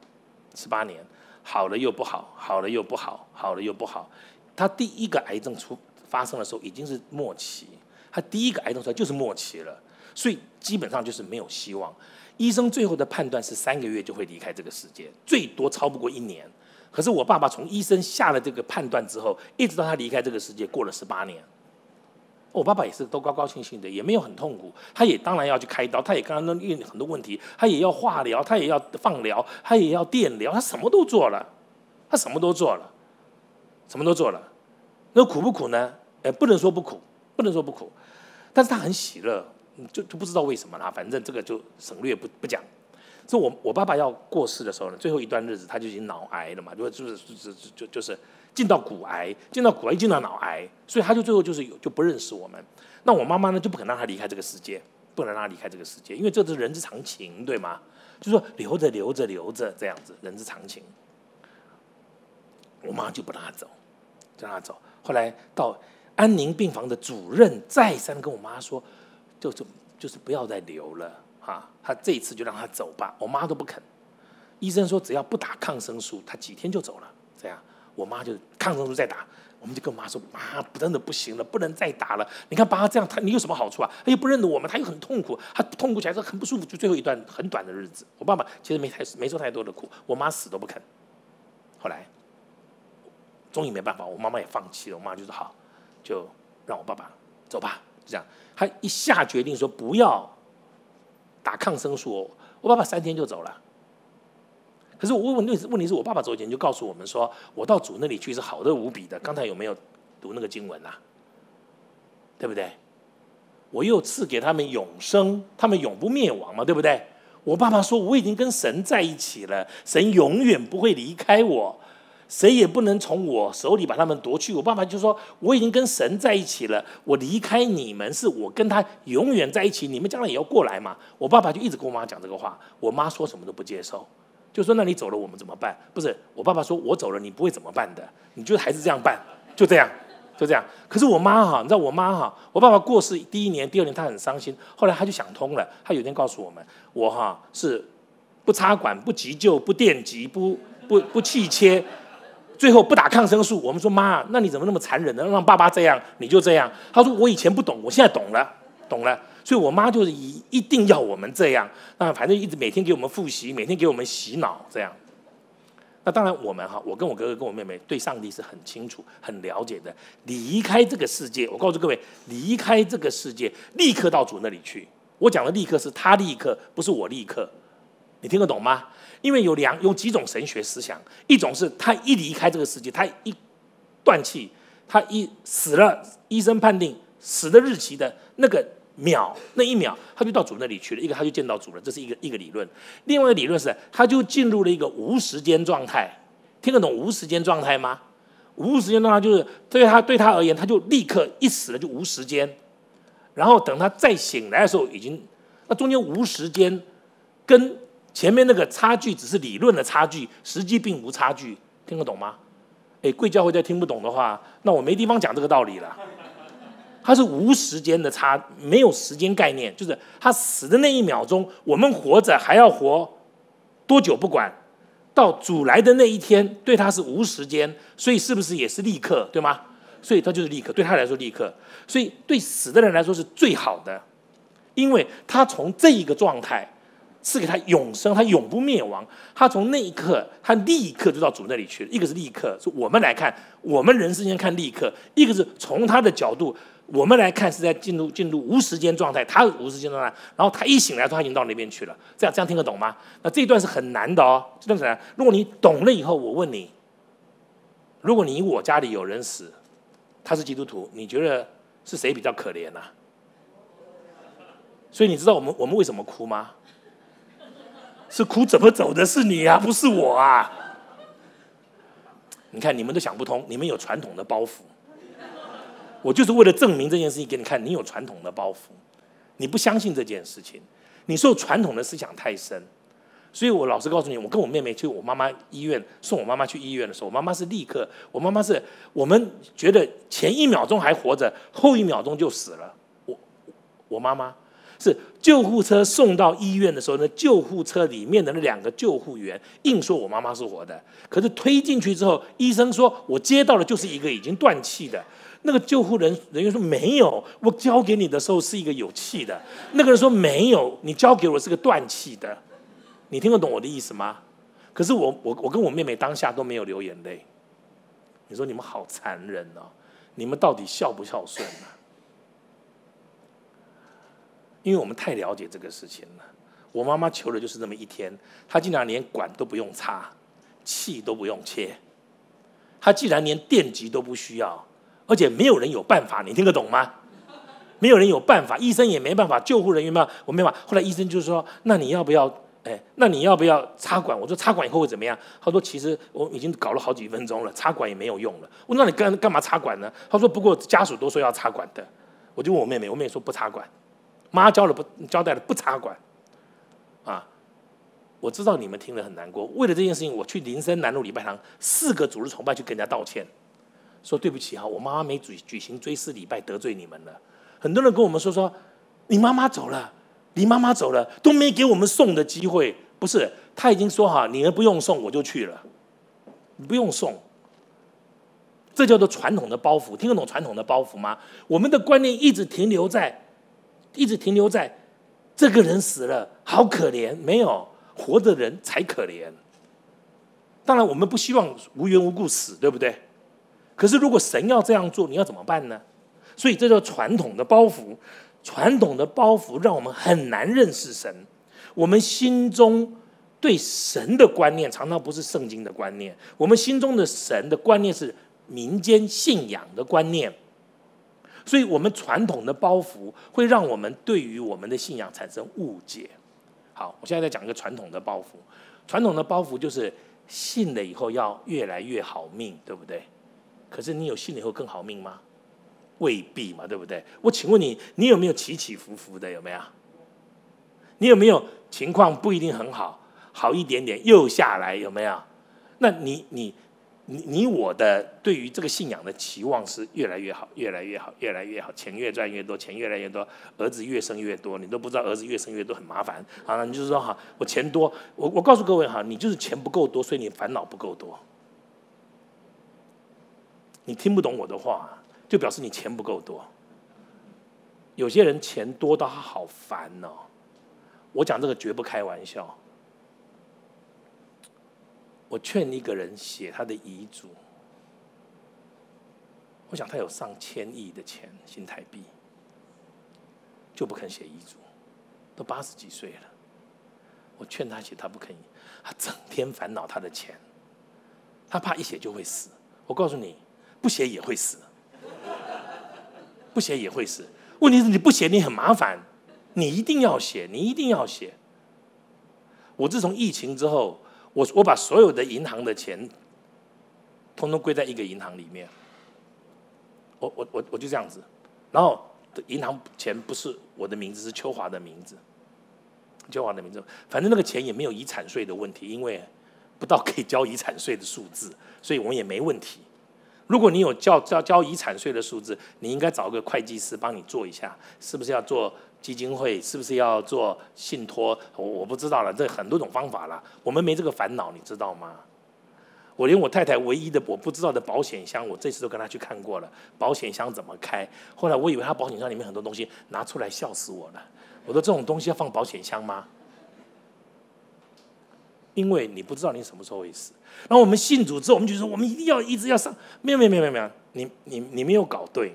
好了又不好，好了又不好，好了又不好。他第一个癌症发生的时候已经是末期，他第一个癌症出来就是末期了，所以基本上就是没有希望。医生最后的判断是3个月就会离开这个世界，最多超不过1年。可是我爸爸从医生下了这个判断之后，一直到他离开这个世界，过了18年。我爸爸也是都高高兴兴的，也没有很痛苦。他也当然要去开刀，他也刚刚因为很多问题，他也要化疗，他也要放疗，他也要电疗，他什么都做了，那苦不苦呢？不能说不苦，但是他很喜乐，就不知道为什么啦。反正这个就省略不讲。所以我爸爸要过世的时候呢，最后一段日子他就已经脑癌了嘛，就是进到骨癌，进到脑癌，所以他就最后就不认识我们。那我妈妈呢就不肯让他离开这个世界，因为这是人之常情，对吗？就说留着这样子，人之常情。我妈就不让他走，后来到安宁病房的主任再三跟我妈说，就是不要再留了他这一次就让他走吧。我妈都不肯，医生说只要不打抗生素，他几天就走了。这样，我妈就抗生素再打，我们就跟我妈说，妈，真的不行了，不能再打了。你看爸这样，你有什么好处啊？他又不认得我们，他又很痛苦，他痛苦起来是很不舒服，就最后一段很短的日子。我爸爸其实没受太多的苦，我妈死都不肯。后来终于没办法，我妈妈也放弃了。我妈就说好，就让我爸爸走吧，就这样。他一下决定说不要打抗生素，我爸爸3天就走了。可是问题是我爸爸走以前就告诉我们说，我到主那里去是好的无比的。刚才有没有读那个经文啊？对不对？我又赐给他们永生，他们永不灭亡嘛，对不对？我爸爸说我已经跟神在一起了，神永远不会离开我，谁也不能从我手里把他们夺去。我爸爸就说我已经跟神在一起了，我离开你们是我跟他永远在一起，你们将来也要过来嘛。我爸爸就一直跟我妈讲这个话，我妈说什么都不接受，就说那你走了我们怎么办？不是，我爸爸说我走了你不会怎么办的，你就还是这样办，就这样。可是我妈你知道我妈我爸爸过世第1年、第2年她很伤心，后来她就想通了，她有一天告诉我们，我是不插管、不急救、不电击、不气切，最后不打抗生素。我们说妈，那你怎么那么残忍呢？让爸爸这样，你就这样。她说我以前不懂，我现在懂了。所以我妈就是一定要我们这样，那反正一直每天给我们复习，每天给我们洗脑这样。那当然我们我跟我哥哥跟我妹妹对上帝是很清楚很了解的。离开这个世界，我告诉各位，离开这个世界立刻到主那里去。我讲的立刻是他立刻，不是我立刻，你听得懂吗？因为有几种神学思想，一种是他一离开这个世界，他一断气，他一死了，医生判定死的日期的那一秒他就到主那里去了，一个他就见到主了，这是一个理论。另外一个理论是他就进入了一个无时间状态。听得懂无时间状态吗？无时间状态就是对他而言，他就立刻一死了就无时间，然后等他再醒来的时候已经，那中间无时间跟前面那个差距只是理论的差距，实际并无差距。听得懂吗？贵教会再听不懂的话，那我没地方讲这个道理了。它是无时间的差，没有时间概念，就是他死的那1秒钟，我们活着还要活多久不管，到主来的那一天，对他是无时间，所以是不是也是立刻，对吗？所以他就是立刻，对他来说立刻，所以对死的人来说是最好的，因为他从这一个状态赐给他永生，他永不灭亡。他从那一刻，他立刻就到主那里去了。一个是立刻，是我们来看，我们人世间看立刻；一个是从他的角度，我们来看是在进入无时间状态，他无时间状态，然后他一醒来，他已经到那边去了。这样听得懂吗？那这一段是很难的哦，这段很难。如果你懂了以后，我问你，如果我家里有人死，他是基督徒，你觉得是谁比较可怜啊？所以你知道我们为什么哭吗？是哭怎么走的是你啊，不是我啊！你看你们都想不通，你们有传统的包袱。我就是为了证明这件事情给你看，你有传统的包袱，你不相信这件事情，你受传统的思想太深。所以我老实告诉你，我跟我妹妹去我妈妈医院送我妈妈去医院的时候，我妈妈是立刻，我们觉得前1秒钟还活着，后1秒钟就死了。我妈妈是救护车送到医院的时候呢，救护车里面的那2个救护员硬说我妈妈是活的，可是推进去之后，医生说我接到的就是一个已经断气的。那个救护人员说没有，我交给你的时候是一个有气的。那个人说没有，你交给我是个断气的。你听得懂我的意思吗？可是我跟我妹妹当下都没有流眼泪。你说你们好残忍哦，你们到底孝不孝顺啊？因为我们太了解这个事情了。我妈妈求的就是那么一天，她竟然连管都不用插，气都不用切，她竟然连电极都不需要，而且没有人有办法，你听得懂吗？没有人有办法，医生也没办法，救护人员嘛，我没办法。后来医生就说：“那你要不要？那你要不要插管？”我说：“插管以后会怎么样？”他说：“其实我已经搞了好几分钟了，插管也没有用了。”我说：“那你干嘛插管呢？”他说：“不过家属都说要插管的。”我就问我妹妹，我妹妹说不插管，妈交代了不插管，啊！我知道你们听了很难过。为了这件事情，我去林森南路礼拜堂4个主日崇拜去跟人家道歉，说对不起哈，我妈妈没举行追思礼拜得罪你们了。很多人跟我们说你妈妈走了，你妈妈走了，都没给我们送的机会。不是，他已经说好，你们不用送，我就去了，你不用送。这叫做传统的包袱，听得懂传统的包袱吗？我们的观念一直停留在这个人死了，好可怜，没有活的人才可怜。当然，我们不希望无缘无故死，对不对？可是如果神要这样做，你要怎么办呢？所以这叫传统的包袱。传统的包袱让我们很难认识神。我们心中对神的观念常常不是圣经的观念，我们心中的神的观念是民间信仰的观念。所以我们传统的包袱会让我们对于我们的信仰产生误解。好，我现在在讲一个传统的包袱。传统的包袱就是信了以后要越来越好命，对不对？可是你有信了以后更好命吗？未必嘛，对不对？我请问你，你有没有起起伏伏的？有没有？你有没有情况不一定很好，好一点点又下来？有没有？那你我的对于这个信仰的期望是越来越好，越来越好，越来越好，钱越赚越多，钱越来越多，儿子越生越多，你都不知道儿子越生越多很麻烦。好了，你就是说哈，我钱多，我告诉各位哈，你就是钱不够多，所以你烦恼不够多。你听不懂我的话，就表示你钱不够多。有些人钱多到他好烦哦，我讲这个绝不开玩笑。我劝一个人写他的遗嘱，我想他有上千亿的钱新台币，就不肯写遗嘱，都80几岁了。我劝他写，他不肯，他整天烦恼他的钱，他怕一写就会死。我告诉你，不写也会死，不写也会死。问题是你不写你很麻烦，你一定要写，你一定要写。我自从疫情之后，我把所有的银行的钱通通归在一个银行里面，我就这样子，然后银行钱不是我的名字，是秋华的名字，秋华的名字，反正那个钱也没有遗产税的问题，因为不到可以交遗产税的数字，所以我们也没问题。如果你有交遗产税的数字，你应该找个会计师帮你做一下，是不是要做基金会，是不是要做信托？我不知道了，这很多种方法了，我们没这个烦恼，你知道吗？我连我太太唯一的我不知道的保险箱，我这次都跟她去看过了，保险箱怎么开？后来我以为她保险箱里面很多东西拿出来，笑死我了。我说这种东西要放保险箱吗？ 因为你不知道你什么时候会死。然后我们信主之后，我们就说我们一定要一直要上，没有，你没有搞对。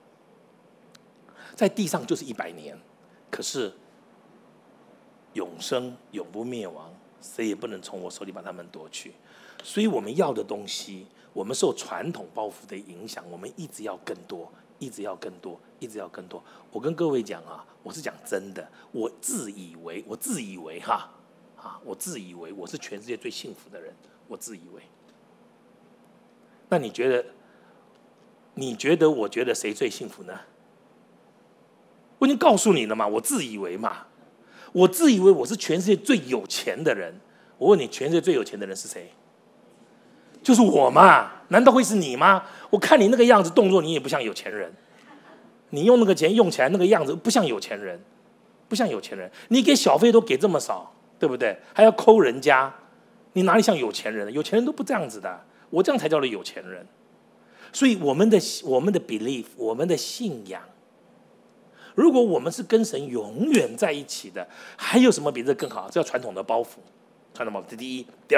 在地上就是100年，可是永生永不灭亡，谁也不能从我手里把他们夺去。所以我们要的东西，我们受传统包袱的影响，我们一直要更多，一直要更多，一直要更多。我跟各位讲啊，我是讲真的，我自以为我自以为我是全世界最幸福的人，我自以为。那你觉得我觉得谁最幸福呢？我已经告诉你了嘛，我自以为嘛，我自以为我是全世界最有钱的人。我问你，全世界最有钱的人是谁？就是我嘛，难道会是你吗？我看你那个样子动作，你也不像有钱人。你用那个钱用起来那个样子，不像有钱人，不像有钱人。你给小费都给这么少，对不对？还要抠人家，你哪里像有钱人？有钱人都不这样子的，我这样才叫做有钱人。所以我们的 belief， 我们的信仰，如果我们是跟神永远在一起的，还有什么比这更好？这叫传统的包袱，传统包袱。这第一，第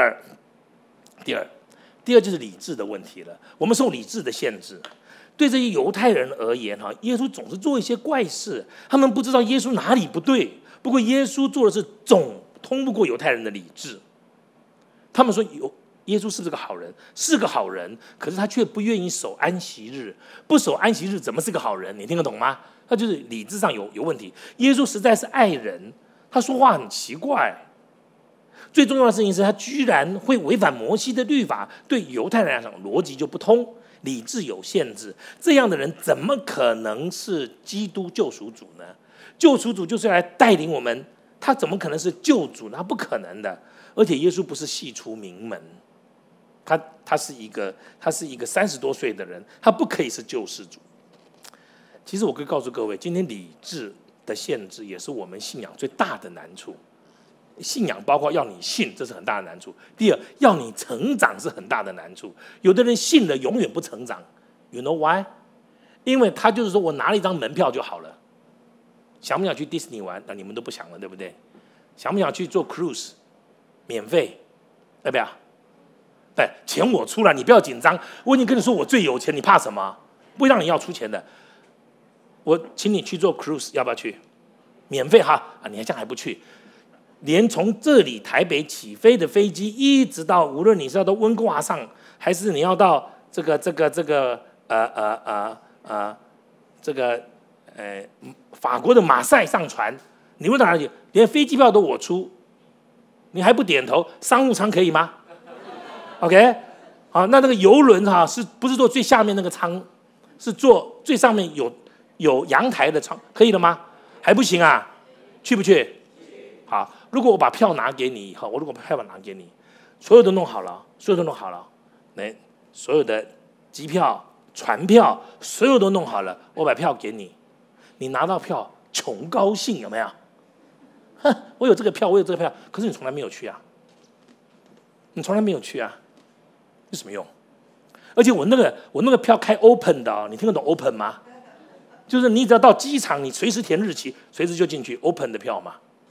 二就是理智的问题了。我们受理智的限制。对这些犹太人而言，耶稣总是做一些怪事，他们不知道耶稣哪里不对。不过耶稣做的事总通不过犹太人的理智。他们说耶稣是不是个好人？是个好人，可是他却不愿意守安息日。不守安息日怎么是个好人？你听得懂吗？他就是理智上有问题。耶稣实在是爱人，他说话很奇怪。最重要的事情是他居然会违反摩西的律法，对犹太人来讲逻辑就不通，理智有限制。这样的人怎么可能是基督救赎主呢？救赎主就是来带领我们，他怎么可能是救主呢？他不可能的。而且耶稣不是系出名门，他是一个30多岁的人，他不可以是救世主。其实我可以告诉各位，今天理智的限制也是我们信仰最大的难处。信仰包括要你信，这是很大的难处。第二，要你成长是很大的难处。有的人信了永远不成长 ，You know why？ 因为他就是说我拿了一张门票就好了。想不想去迪士尼玩？那你们都不想了，对不对？想不想去做 cruise？ 免费，要不要？对，钱我出了，你不要紧张。我已经跟你说我最有钱，你怕什么？不会让你要出钱的。我请你去做 cruise， 要不要去？免费哈啊！你这样还不去？连从这里台北起飞的飞机，一直到无论你是要到温哥华上，还是你要到法国的马赛上船，你问到哪里？连飞机票都我出，你还不点头？商务舱可以吗 ？OK， 好，那个邮轮是不是坐最下面那个舱？是坐最上面有阳台的舱，可以了吗？还不行啊？去不去？好，如果我把票拿给你以后，所有都弄好了，所有的机票、船票，所有都弄好了，我把票给你，你拿到票穷高兴，有没有？哼，我有这个票，可是你从来没有去啊，有什么用？而且我那个票开 open 的你听得懂 open 吗？就是你只要到机场，你随时填日期，随时就进去 open 的票嘛。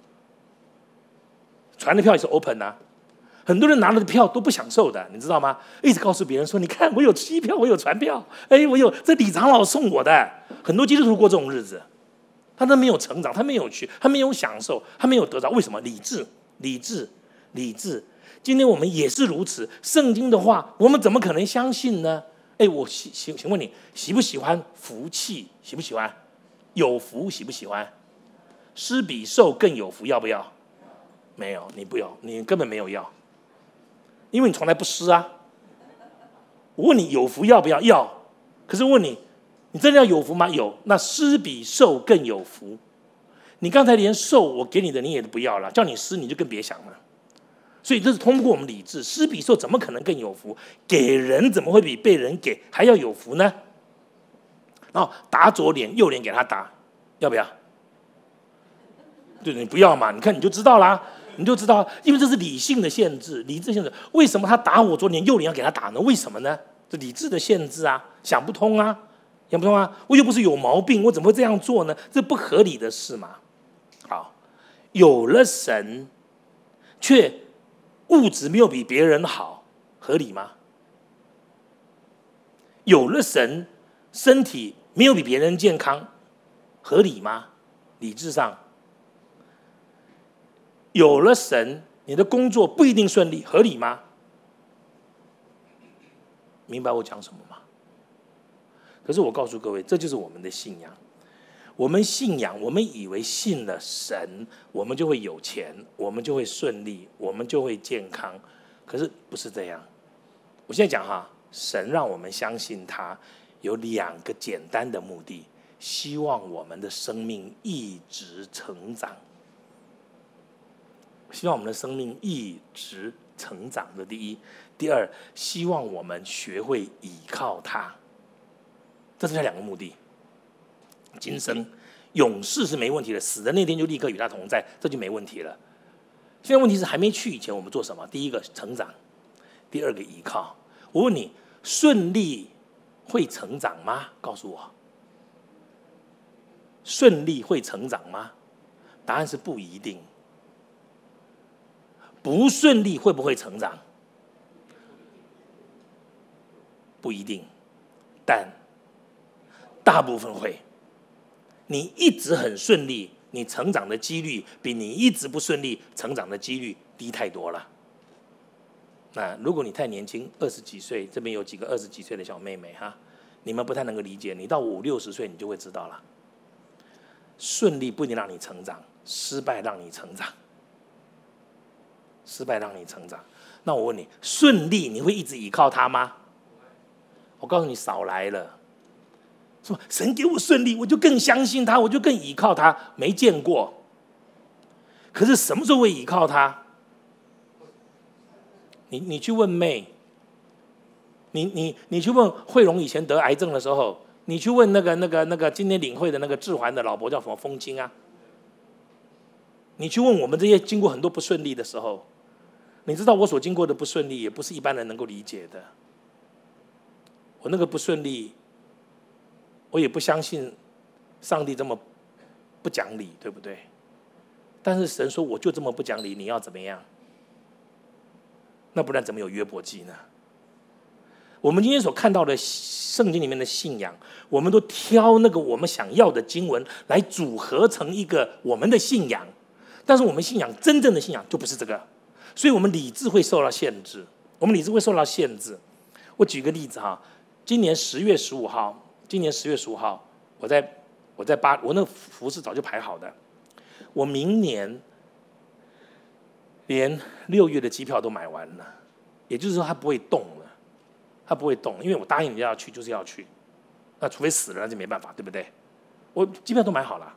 船的票也是 open 的，很多人拿了的票都不享受的，你知道吗？一直告诉别人说：“你看，我有机票，我有船票，我有这李长老送我的。”很多基督徒过这种日子，他都没有成长，他没有去，他没有享受，他没有得着。为什么？理智。今天我们也是如此。圣经的话，我们怎么可能相信呢？请问你喜不喜欢福气？喜不喜欢？有福喜不喜欢？施比受更有福，要不要？没有，你不要，你根本没有要，因为你从来不施啊。我问你有福要不要？要。可是问你，你真的要有福吗？有。那施比受更有福。你刚才连受我给你的你也不要了，叫你施你就更别想了。所以这是通过我们理智，施比受怎么可能更有福？给人怎么会比被人给还要有福呢？然后打左脸右脸给他打，要不要？对，你不要嘛，你看你就知道啦。因为这是理性的限制，理智限制。为什么他打我左脸右脸要给他打呢？为什么呢？这理智的限制啊，想不通啊。我又不是有毛病，我怎么会这样做呢？这不合理的事嘛。好，有了神，却物质没有比别人好，合理吗？有了神，身体没有比别人健康，合理吗？理智上，有了神，你的工作不一定顺利，合理吗？明白我讲什么吗？可是我告诉各位，这就是我们的信仰。我们信仰，我们以为信了神，我们就会有钱，我们就会顺利，我们就会健康。可是不是这样。我现在讲哈，神让我们相信他，有2个简单的目的，希望我们的生命一直成长。希望我们的生命一直成长的第一，第二，希望我们学会倚靠他。这是这2个目的。今生永世是没问题的，死的那天就立刻与他同在，这就没问题了。现在问题是还没去以前，我们做什么？第一个成长，第2个依靠。我问你，顺利会成长吗？告诉我，顺利会成长吗？答案是不一定。不顺利会不会成长？不一定，但大部分会。你一直很顺利，你成长的几率比你一直不顺利成长的几率低太多了。那如果你太年轻，20几岁，这边有几个20几岁的小妹妹哈，你们不太能够理解，你到50、60岁你就会知道了。顺利不一定让你成长，失败让你成长。失败让你成长。那我问你，顺利你会一直依靠他吗？我告诉你，少来了。说神给我顺利，我就更相信他，我就更依靠他。没见过。可是什么时候会依靠他？你去问妹，你去问慧荣以前得癌症的时候，你去问那个今天领会的那个志环的老婆叫什么风清啊？你去问我们这些经过很多不顺利的时候，你知道我所经过的不顺利，也不是一般人能够理解的。我那个不顺利，我也不相信上帝这么不讲理，对不对？但是神说我就这么不讲理，你要怎么样？那不然怎么有约伯记呢？我们今天所看到的圣经里面的信仰，我们都挑那个我们想要的经文来组合成一个我们的信仰，但是我们信仰真正的信仰就不是这个，所以我们理智会受到限制。我们理智会受到限制。我举个例子哈，今年10月15号，我那个服饰早就排好的，我明年连6月的机票都买完了，也就是说它不会动了，它不会动，因为我答应你要去就是要去，那除非死了那就没办法，对不对？我机票都买好了，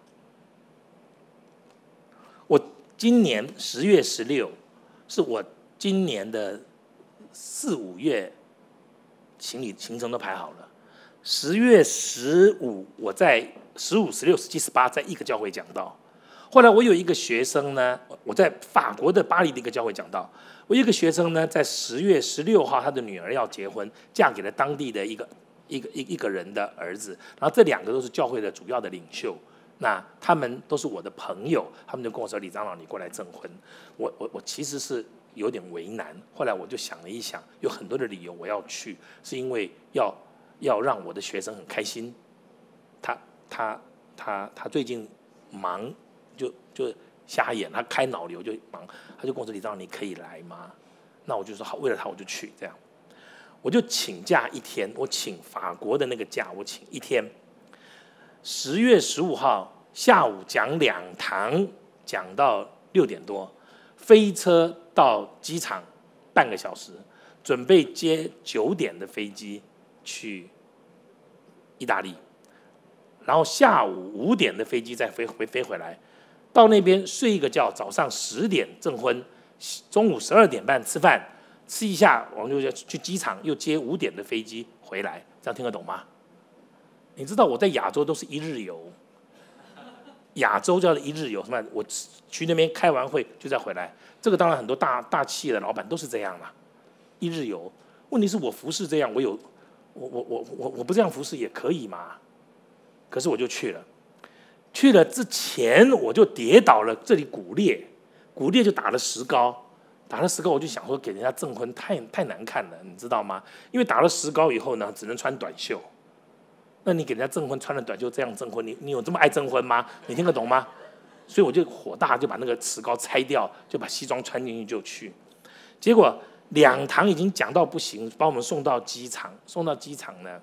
我今年10月16是我今年的4、5月行程都排好了，10月15我在15、16、17、18在一个教会讲道。后来我有一个学生呢，我在法国的巴黎的一个教会讲道。我有一个学生呢，在10月16号，他的女儿要结婚，嫁给了当地的一个人的儿子。然后这2个都是教会的主要的领袖。那他们都是我的朋友，他们就跟我说：“李长老，你过来证婚。”我其实是有点为难。后来我就想了一想，有很多的理由我要去，是因为要让我的学生很开心。他最近忙。就瞎眼，他开脑瘤就忙，他就跟我说：“李长老，你可以来吗？”那我就说好，为了他我就去，这样，我就请假1天，我请法国的那个假，我请1天。10月15号下午讲2堂，讲到6点多，飞车到机场半个小时，准备接9点的飞机去意大利，然后下午5点的飞机再飞回来。到那边睡一个觉，早上10点证婚，中午12点半吃饭，吃一下，我们就去机场又接5点的飞机回来，这样听得懂吗？你知道我在亚洲都是1日游，亚洲叫做1日游，什么？我去那边开完会就再回来。这个当然很多大企业的老板都是这样啦，1日游。问题是我服侍这样，我不这样服侍也可以嘛？可是我就去了。去了之前我就跌倒了，这里骨裂就打了石膏， 打了石膏，我就想说给人家证婚太难看了，你知道吗？因为打了石膏以后呢，只能穿短袖。那你给人家证婚穿了短袖这样证婚，你有这么爱证婚吗？你听得懂吗？所以我就火大，就把那个石膏拆掉，就把西装穿进去就去。结果2堂已经讲到不行，把我们送到机场。送到机场呢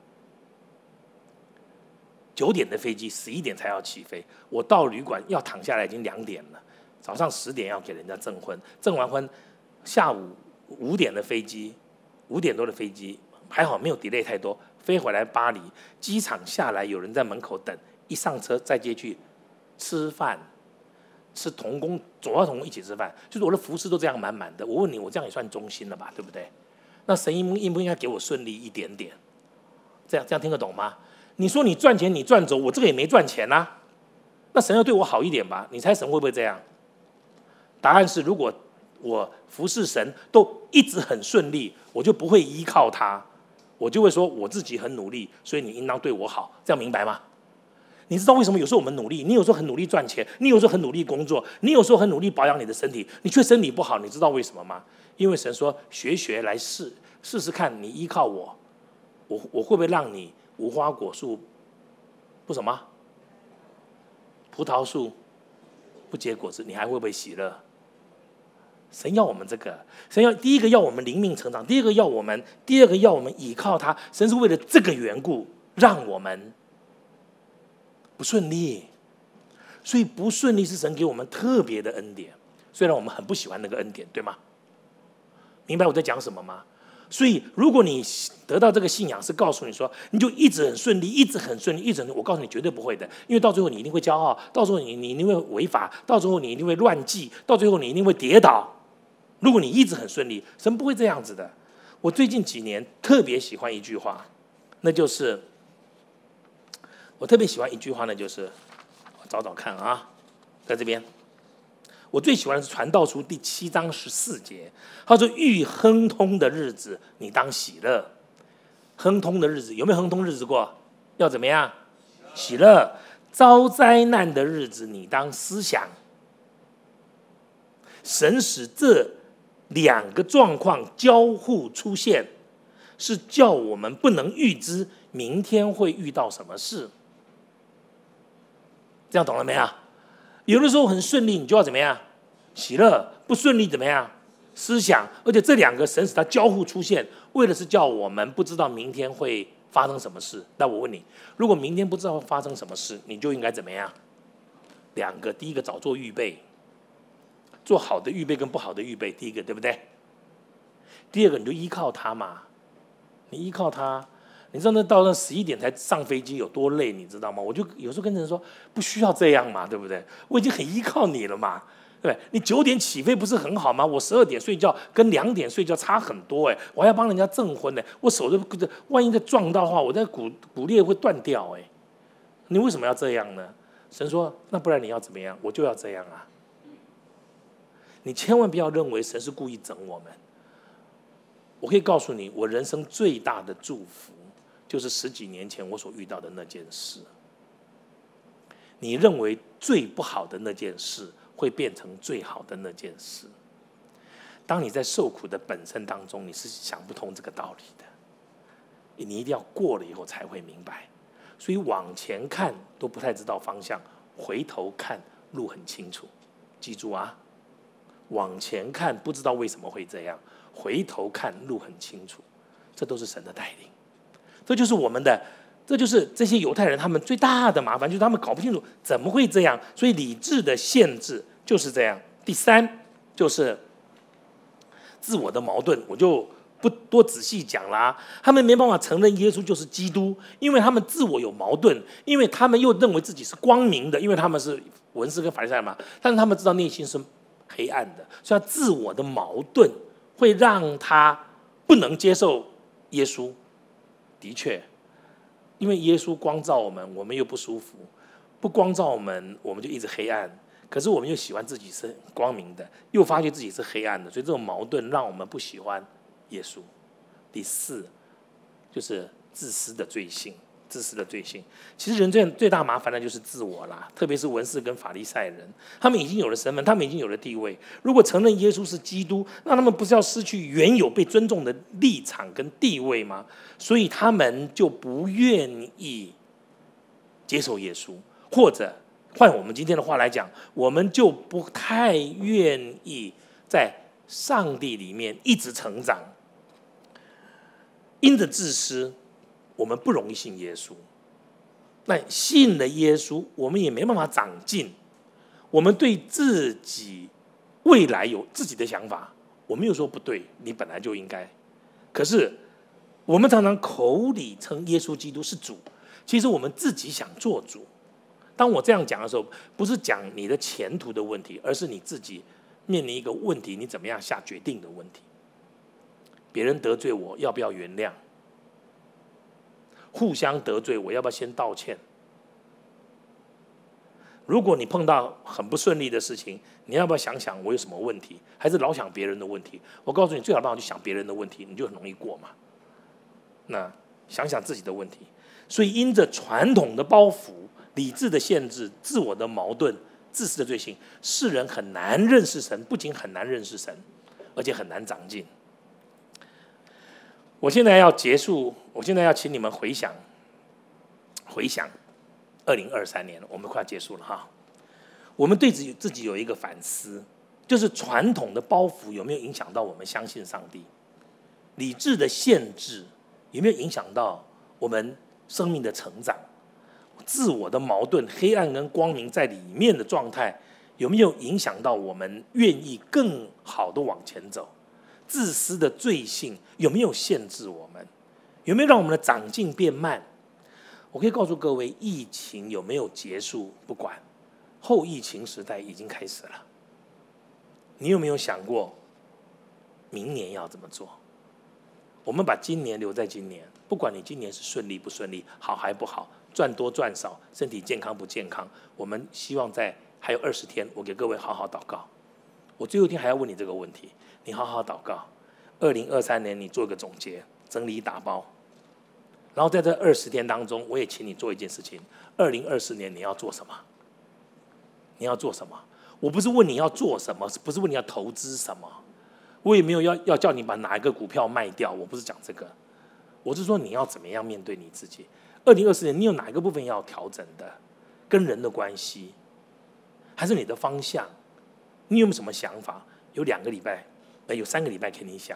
，9点的飞机，11点才要起飞。我到旅馆要躺下来已经2点了。早上10点要给人家证婚，证完婚，下午5点的飞机，5点多的飞机，还好没有 delay 太多，飞回来巴黎。机场下来有人在门口等，一上车再接去吃饭，吃童工，总要同工一起吃饭，就是我的服饰都这样满满的。我问你，我这样也算忠心了吧，对不对？那神应不应该给我顺利一点点？这样听得懂吗？你说你赚钱你赚走，我这个也没赚钱啊，那神要对我好一点吧？你猜神会不会这样？答案是，如果我服侍神都一直很顺利，我就不会依靠他，我就会说我自己很努力，所以你应当对我好，这样明白吗？你知道为什么有时候我们努力，你有时候很努力赚钱，你有时候很努力工作，你有时候很努力保养你的身体，你却身体不好，你知道为什么吗？因为神说学来试试看，你依靠我会不会让你无花果树不什么，葡萄树不结果子，你还会不会喜乐？神要我们这个，神要第一个要我们灵命成长，第二个要我们依靠他。神是为了这个缘故让我们不顺利，所以不顺利是神给我们特别的恩典，虽然我们很不喜欢那个恩典，对吗？明白我在讲什么吗？所以如果你得到这个信仰是告诉你说你就一直很顺利，一直很顺利，一直我告诉你绝对不会的，因为到最后你一定会骄傲，到最后你一定会违法，到最后你一定会乱纪，到最后你一定会跌倒。如果你一直很顺利，神不会这样子的。我最近几年特别喜欢一句话，那就是我特别喜欢一句话呢，就是我找找看啊，在这边，我最喜欢的是《传道书》第7章14节，他说：“遇亨通的日子，你当喜乐。”亨通的日子有没有亨通日子过？要怎么样？喜乐。遭灾难的日子，你当思想。神使这2个状况交互出现，是叫我们不能预知明天会遇到什么事。这样懂了没有？有的时候很顺利，你就要怎么样？喜乐。不顺利怎么样？思想。而且这2个神使它交互出现，为的是叫我们不知道明天会发生什么事。那我问你，如果明天不知道会发生什么事，你就应该怎么样？2个，第一个早做预备，做好的预备跟不好的预备，第一个对不对？第二个你就依靠他嘛，你依靠他。你知道那到那11点才上飞机有多累，你知道吗？我就有时候跟人说不需要这样嘛，对不对？我已经很依靠你了嘛，对不对？你9点起飞不是很好吗？我12点睡觉跟2点睡觉差很多哎，我还要帮人家证婚呢，我手都万一再撞到的话，我的骨裂会断掉哎，你为什么要这样呢？神说那不然你要怎么样？我就要这样啊。你千万不要认为神是故意整我们。我可以告诉你，我人生最大的祝福就是10几年前我所遇到的那件事。你认为最不好的那件事会变成最好的那件事。当你在受苦的本身当中，你是想不通这个道理的，你一定要过了以后才会明白。所以往前看都不太知道方向，回头看路很清楚。记住啊，往前看不知道为什么会这样，回头看路很清楚，这都是神的带领。这就是我们的，这就是这些犹太人他们最大的麻烦，就是他们搞不清楚怎么会这样，所以理智的限制就是这样。第3就是自我的矛盾，我就不多仔细讲啦。他们没办法承认耶稣就是基督，因为他们自我有矛盾，因为他们又认为自己是光明的，因为他们是文士跟法利赛人嘛，但是他们知道内心是黑暗的，所以他自我的矛盾会让他不能接受耶稣。的确，因为耶稣光照我们，我们又不舒服；不光照我们，我们就一直黑暗。可是我们又喜欢自己是光明的，又发觉自己是黑暗的，所以这种矛盾让我们不喜欢耶稣。第4就是自私的罪性。 自私的罪性。其实人最大麻烦的就是自我啦，特别是文士跟法利赛人，他们已经有了身份，他们已经有了地位。如果承认耶稣是基督，那他们不是要失去原有被尊重的立场跟地位吗？所以他们就不愿意接受耶稣，或者换我们今天的话来讲，我们就不太愿意在上帝里面一直成长。因着自私，我们不容易信耶稣。那信了耶稣，我们也没办法长进。我们对自己未来有自己的想法，我没有说不对，你本来就应该。可是我们常常口里称耶稣基督是主，其实我们自己想做主。当我这样讲的时候，不是讲你的前途的问题，而是你自己面临一个问题，你怎么样下决定的问题。别人得罪我，要不要原谅？互相得罪，我要不要先道歉？如果你碰到很不顺利的事情，你要不要想想我有什么问题？还是老想别人的问题？我告诉你，最好的办法就想别人的问题，你就很容易过嘛。那想想自己的问题。所以因着传统的包袱、理智的限制、自我的矛盾、自私的罪行，世人很难认识神，不仅很难认识神，而且很难长进。我现在要结束，我现在要请你们回想2023年，我们快要结束了哈。我们对自己有一个反思，就是传统的包袱有没有影响到我们相信上帝？理智的限制有没有影响到我们生命的成长？自我的矛盾、黑暗跟光明在里面的状态，有没有影响到我们愿意更好的往前走？自私的罪性有没有限制我们？有没有让我们的长进变慢？我可以告诉各位，疫情有没有结束不管，后疫情时代已经开始了。你有没有想过明年要怎么做？我们把今年留在今年，不管你今年是顺利不顺利，好还不好，赚多赚少，身体健康不健康，我们希望在还有20天，我给各位好好祷告。我最后一天还要问你这个问题，你好好祷告。2023年你做一个总结，整理打包，然后在这20天当中，我也请你做一件事情。2024年你要做什么？你要做什么？我不是问你要做什么，不是问你要投资什么，我也没有要叫你把哪一个股票卖掉，我不是讲这个，我是说你要怎么样面对你自己。2024年你有哪一个部分要调整的？跟人的关系，还是你的方向？你有没有什么想法？有3个礼拜给你想。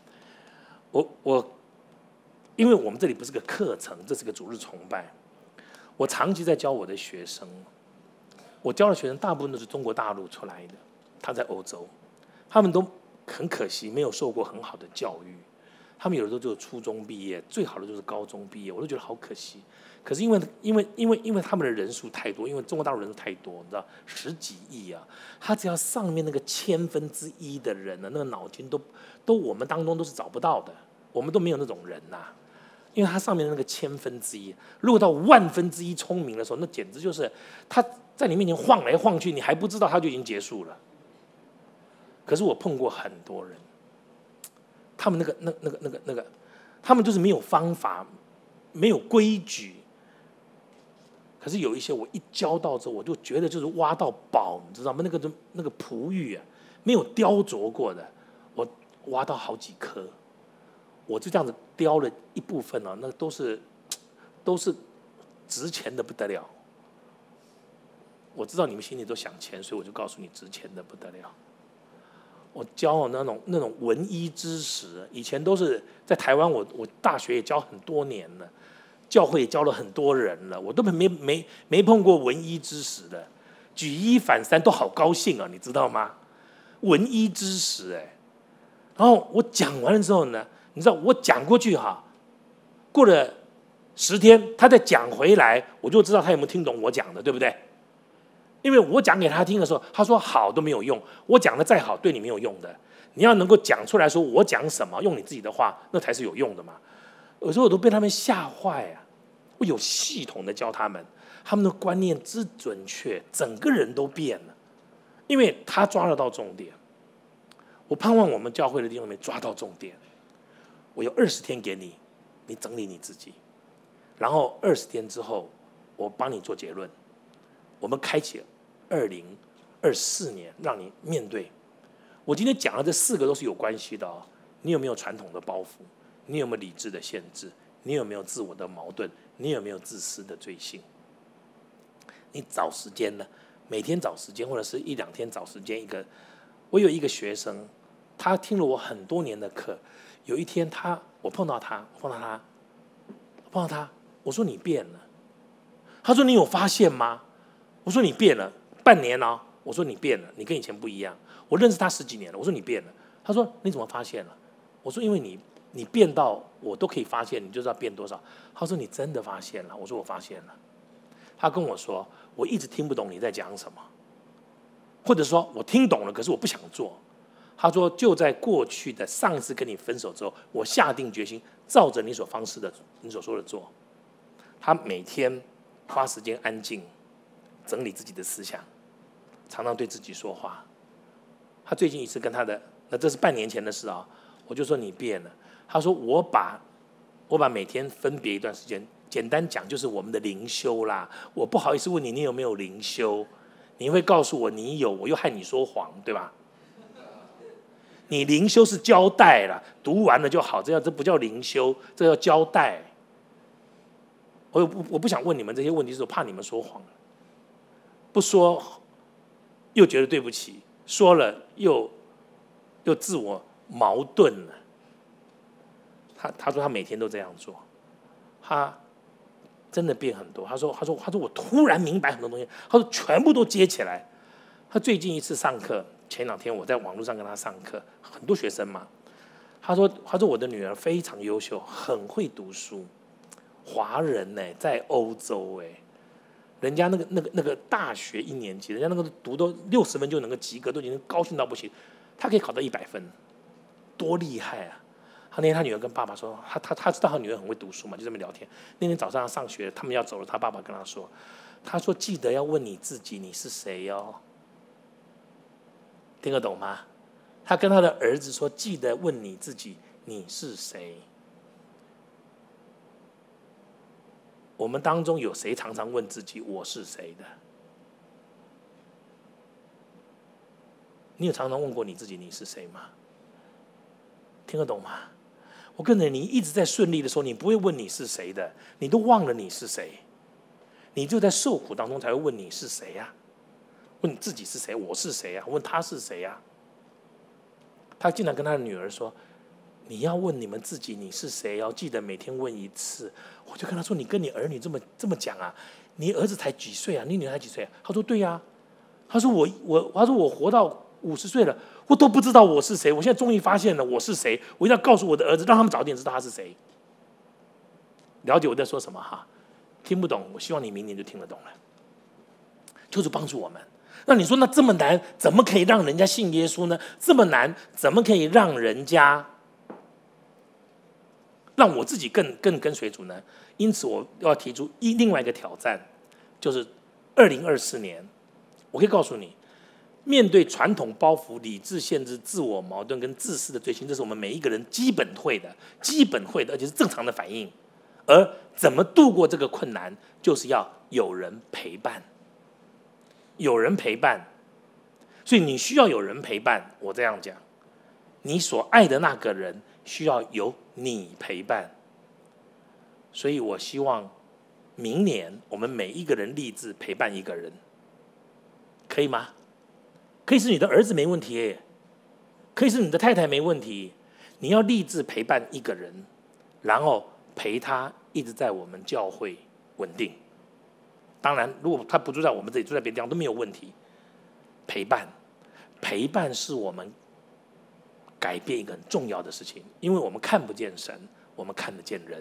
因为我们这里不是个课程，这是个主日崇拜。我长期在教我的学生，我教的学生大部分都是中国大陆出来的，他在欧洲，他们都很可惜没有受过很好的教育，他们有的时候就是初中毕业，最好的就是高中毕业，我都觉得好可惜。可是因为他们的人数太多，因为中国大陆人数太多，你知道10几亿啊，他只要上面那个1/1000的人呢，那个脑筋都我们当中都是找不到的，我们都没有那种人呐。因为他上面的那个1/1000，如果到1/1000聪明的时候，那简直就是他在你面前晃来晃去，你还不知道他就已经结束了。可是我碰过很多人，他们那个，他们就是没有方法，没有规矩。可是有一些我一教到之后，我就觉得就是挖到宝，你知道吗？那个璞玉啊，没有雕琢过的，我挖到好几颗。我就这样子雕了一部分啊，那都是值钱的不得了。我知道你们心里都想钱，所以我就告诉你值钱的不得了。我教那种文医知识，以前都是在台湾，我大学也教很多年了，教会也教了很多人了，我都没碰过文医知识的，举一反三都好高兴啊，你知道吗？文医知识然后我讲完了之后呢？你知道我讲过去哈，过了10天，他再讲回来，我就知道他有没有听懂我讲的，对不对？因为我讲给他听的时候，他说好都没有用，我讲的再好对你没有用的。你要能够讲出来说我讲什么，用你自己的话，那才是有用的嘛。有时候我都被他们吓坏啊！我有系统的教他们，他们的观念之准确，整个人都变了，因为他抓得到重点。我盼望我们教会的弟兄们抓到重点。我有20天给你，你整理你自己。 然后20天之后，我帮你做结论。我们开启2024年，让你面对。我今天讲的这4个都是有关系的哦。你有没有传统的包袱？你有没有理智的限制？你有没有自我的矛盾？你有没有自私的罪性？你找时间呢？每天找时间，或者是1、2天找时间一个。我有一个学生，他听了我很多年的课，有一天我碰到他，我说你变了。他说你有发现吗？我说你变了，半年了。我说你变了，你跟以前不一样。我认识他10几年了。我说你变了。他说你怎么发现了？我说因为你变到我都可以发现，你就知道变多少。他说你真的发现了？我说我发现了。他跟我说我一直听不懂你在讲什么，或者说我听懂了，可是我不想做。他说就在过去的上次跟你分手之后，我下定决心照着你所说的做。他每天花时间安静整理自己的思想，常常对自己说话。他最近一次跟他的，那这是半年前的事啊，我就说你变了。他说我把每天分别一段时间，简单讲就是我们的灵修啦。我不好意思问你有没有灵修，你会告诉我你有，我又害你说谎，对吧？你灵修是交代啦，读完了就好，这不叫灵修，这叫交代。我不想问你们这些问题，是我怕你们说谎，不说又觉得对不起，说了又自我矛盾了。他说他每天都这样做，他真的变很多。他说我突然明白很多东西，他说全部都接起来。他最近一次上课，前2天我在网络上跟他上课，很多学生嘛。他说我的女儿非常优秀，很会读书，华人呢，在欧洲哎，人家那个大学1年级，人家那个读都60分就能够及格，都已经高兴到不行。他可以考到100分，多厉害啊！那天他女儿跟爸爸说，他知道他女儿很会读书嘛，就这么聊天。那天早上上学，他们要走了，他爸爸跟他说，记得要问你自己，你是谁哦？听得懂吗？他跟他的儿子说，记得问你自己，你是谁？我们当中有谁常常问自己我是谁的？你有常常问过你自己你是谁吗？听得懂吗？我跟着你一直在顺利的时候，你不会问你是谁的，你都忘了你是谁，你就在受苦当中才会问你是谁呀？问你自己是谁，我是谁呀？问他是谁呀？他经常跟他的女儿说，你要问你们自己你是谁，要记得每天问1次。我就跟他说，你跟你儿女这么讲啊？你儿子才几岁啊？你女儿才几岁啊？他说对呀。他说我活到50岁了，我都不知道我是谁。我现在终于发现了我是谁，我一定要告诉我的儿子，让他们早点知道他是谁。了解我在说什么哈？听不懂，我希望你明年就听得懂了。就是帮助我们。那你说，那这么难，怎么可以让人家信耶稣呢？这么难，怎么可以让我自己更跟随主呢？因此，我要提出另外一个挑战，就是2024年，我可以告诉你，面对传统包袱、理智限制、自我矛盾跟自私的罪行，这是我们每一个人基本会的，而且是正常的反应。而怎么度过这个困难，就是要有人陪伴。有人陪伴，所以你需要有人陪伴。我这样讲，你所爱的那个人需要有你陪伴。所以我希望明年我们每一个人立志陪伴一个人，可以吗？可以是你的儿子没问题，可以是你的太太没问题。你要立志陪伴一个人，然后陪他一直在我们教会稳定。当然，如果他不住在我们这里，住在别的地方都没有问题。陪伴是我们改变一个很重要的事情，因为我们看不见神，我们看得见人。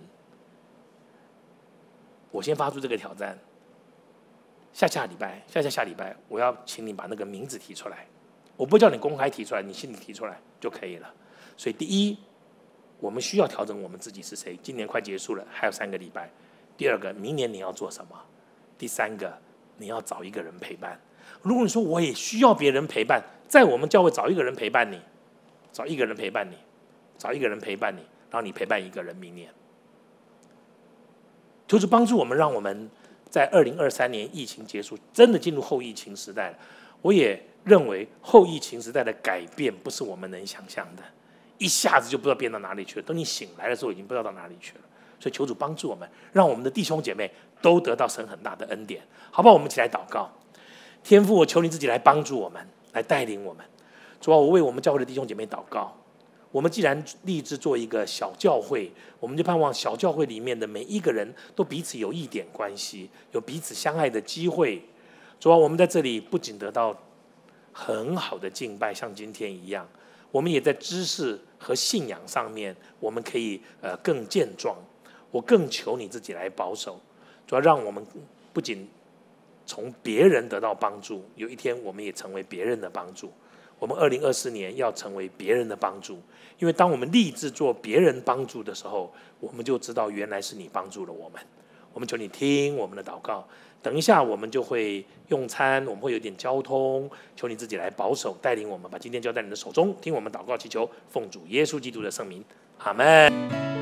我先发出这个挑战，下礼拜，我要请你把那个名字提出来。我不叫你公开提出来，你心里提出来就可以了。所以第一，我们需要调整我们自己是谁。今年快结束了，还有3个礼拜。第二个，明年你要做什么？第三个，你要找一个人陪伴。如果你说我也需要别人陪伴，在我们教会找一个人陪伴你，然后你陪伴一个人明年。 求主帮助我们，让我们在2023年疫情结束，真的进入后疫情时代了。我也认为后疫情时代的改变不是我们能想象的，一下子就不知道变到哪里去了。等你醒来的时候，已经不知道到哪里去了。所以求主帮助我们，让我们的弟兄姐妹都得到神很大的恩典，好不好？我们一起来祷告。天父，我求你自己来帮助我们，来带领我们。主啊，我为我们教会的弟兄姐妹祷告。我们既然立志做一个小教会，我们就盼望小教会里面的每一个人都彼此有一点关系，有彼此相爱的机会。主啊，我们在这里不仅得到很好的敬拜，像今天一样，我们也在知识和信仰上面，我们可以更健壮。我更求你自己来保守，主要让我们不仅从别人得到帮助，有一天我们也成为别人的帮助。我们2024年要成为别人的帮助，因为当我们立志做别人帮助的时候，我们就知道原来是你帮助了我们。我们求你听我们的祷告。等一下我们就会用餐，我们会有点交通，求你自己来保守带领我们，把今天交在你的手中。听我们祷告祈求，奉主耶稣基督的圣名，阿们。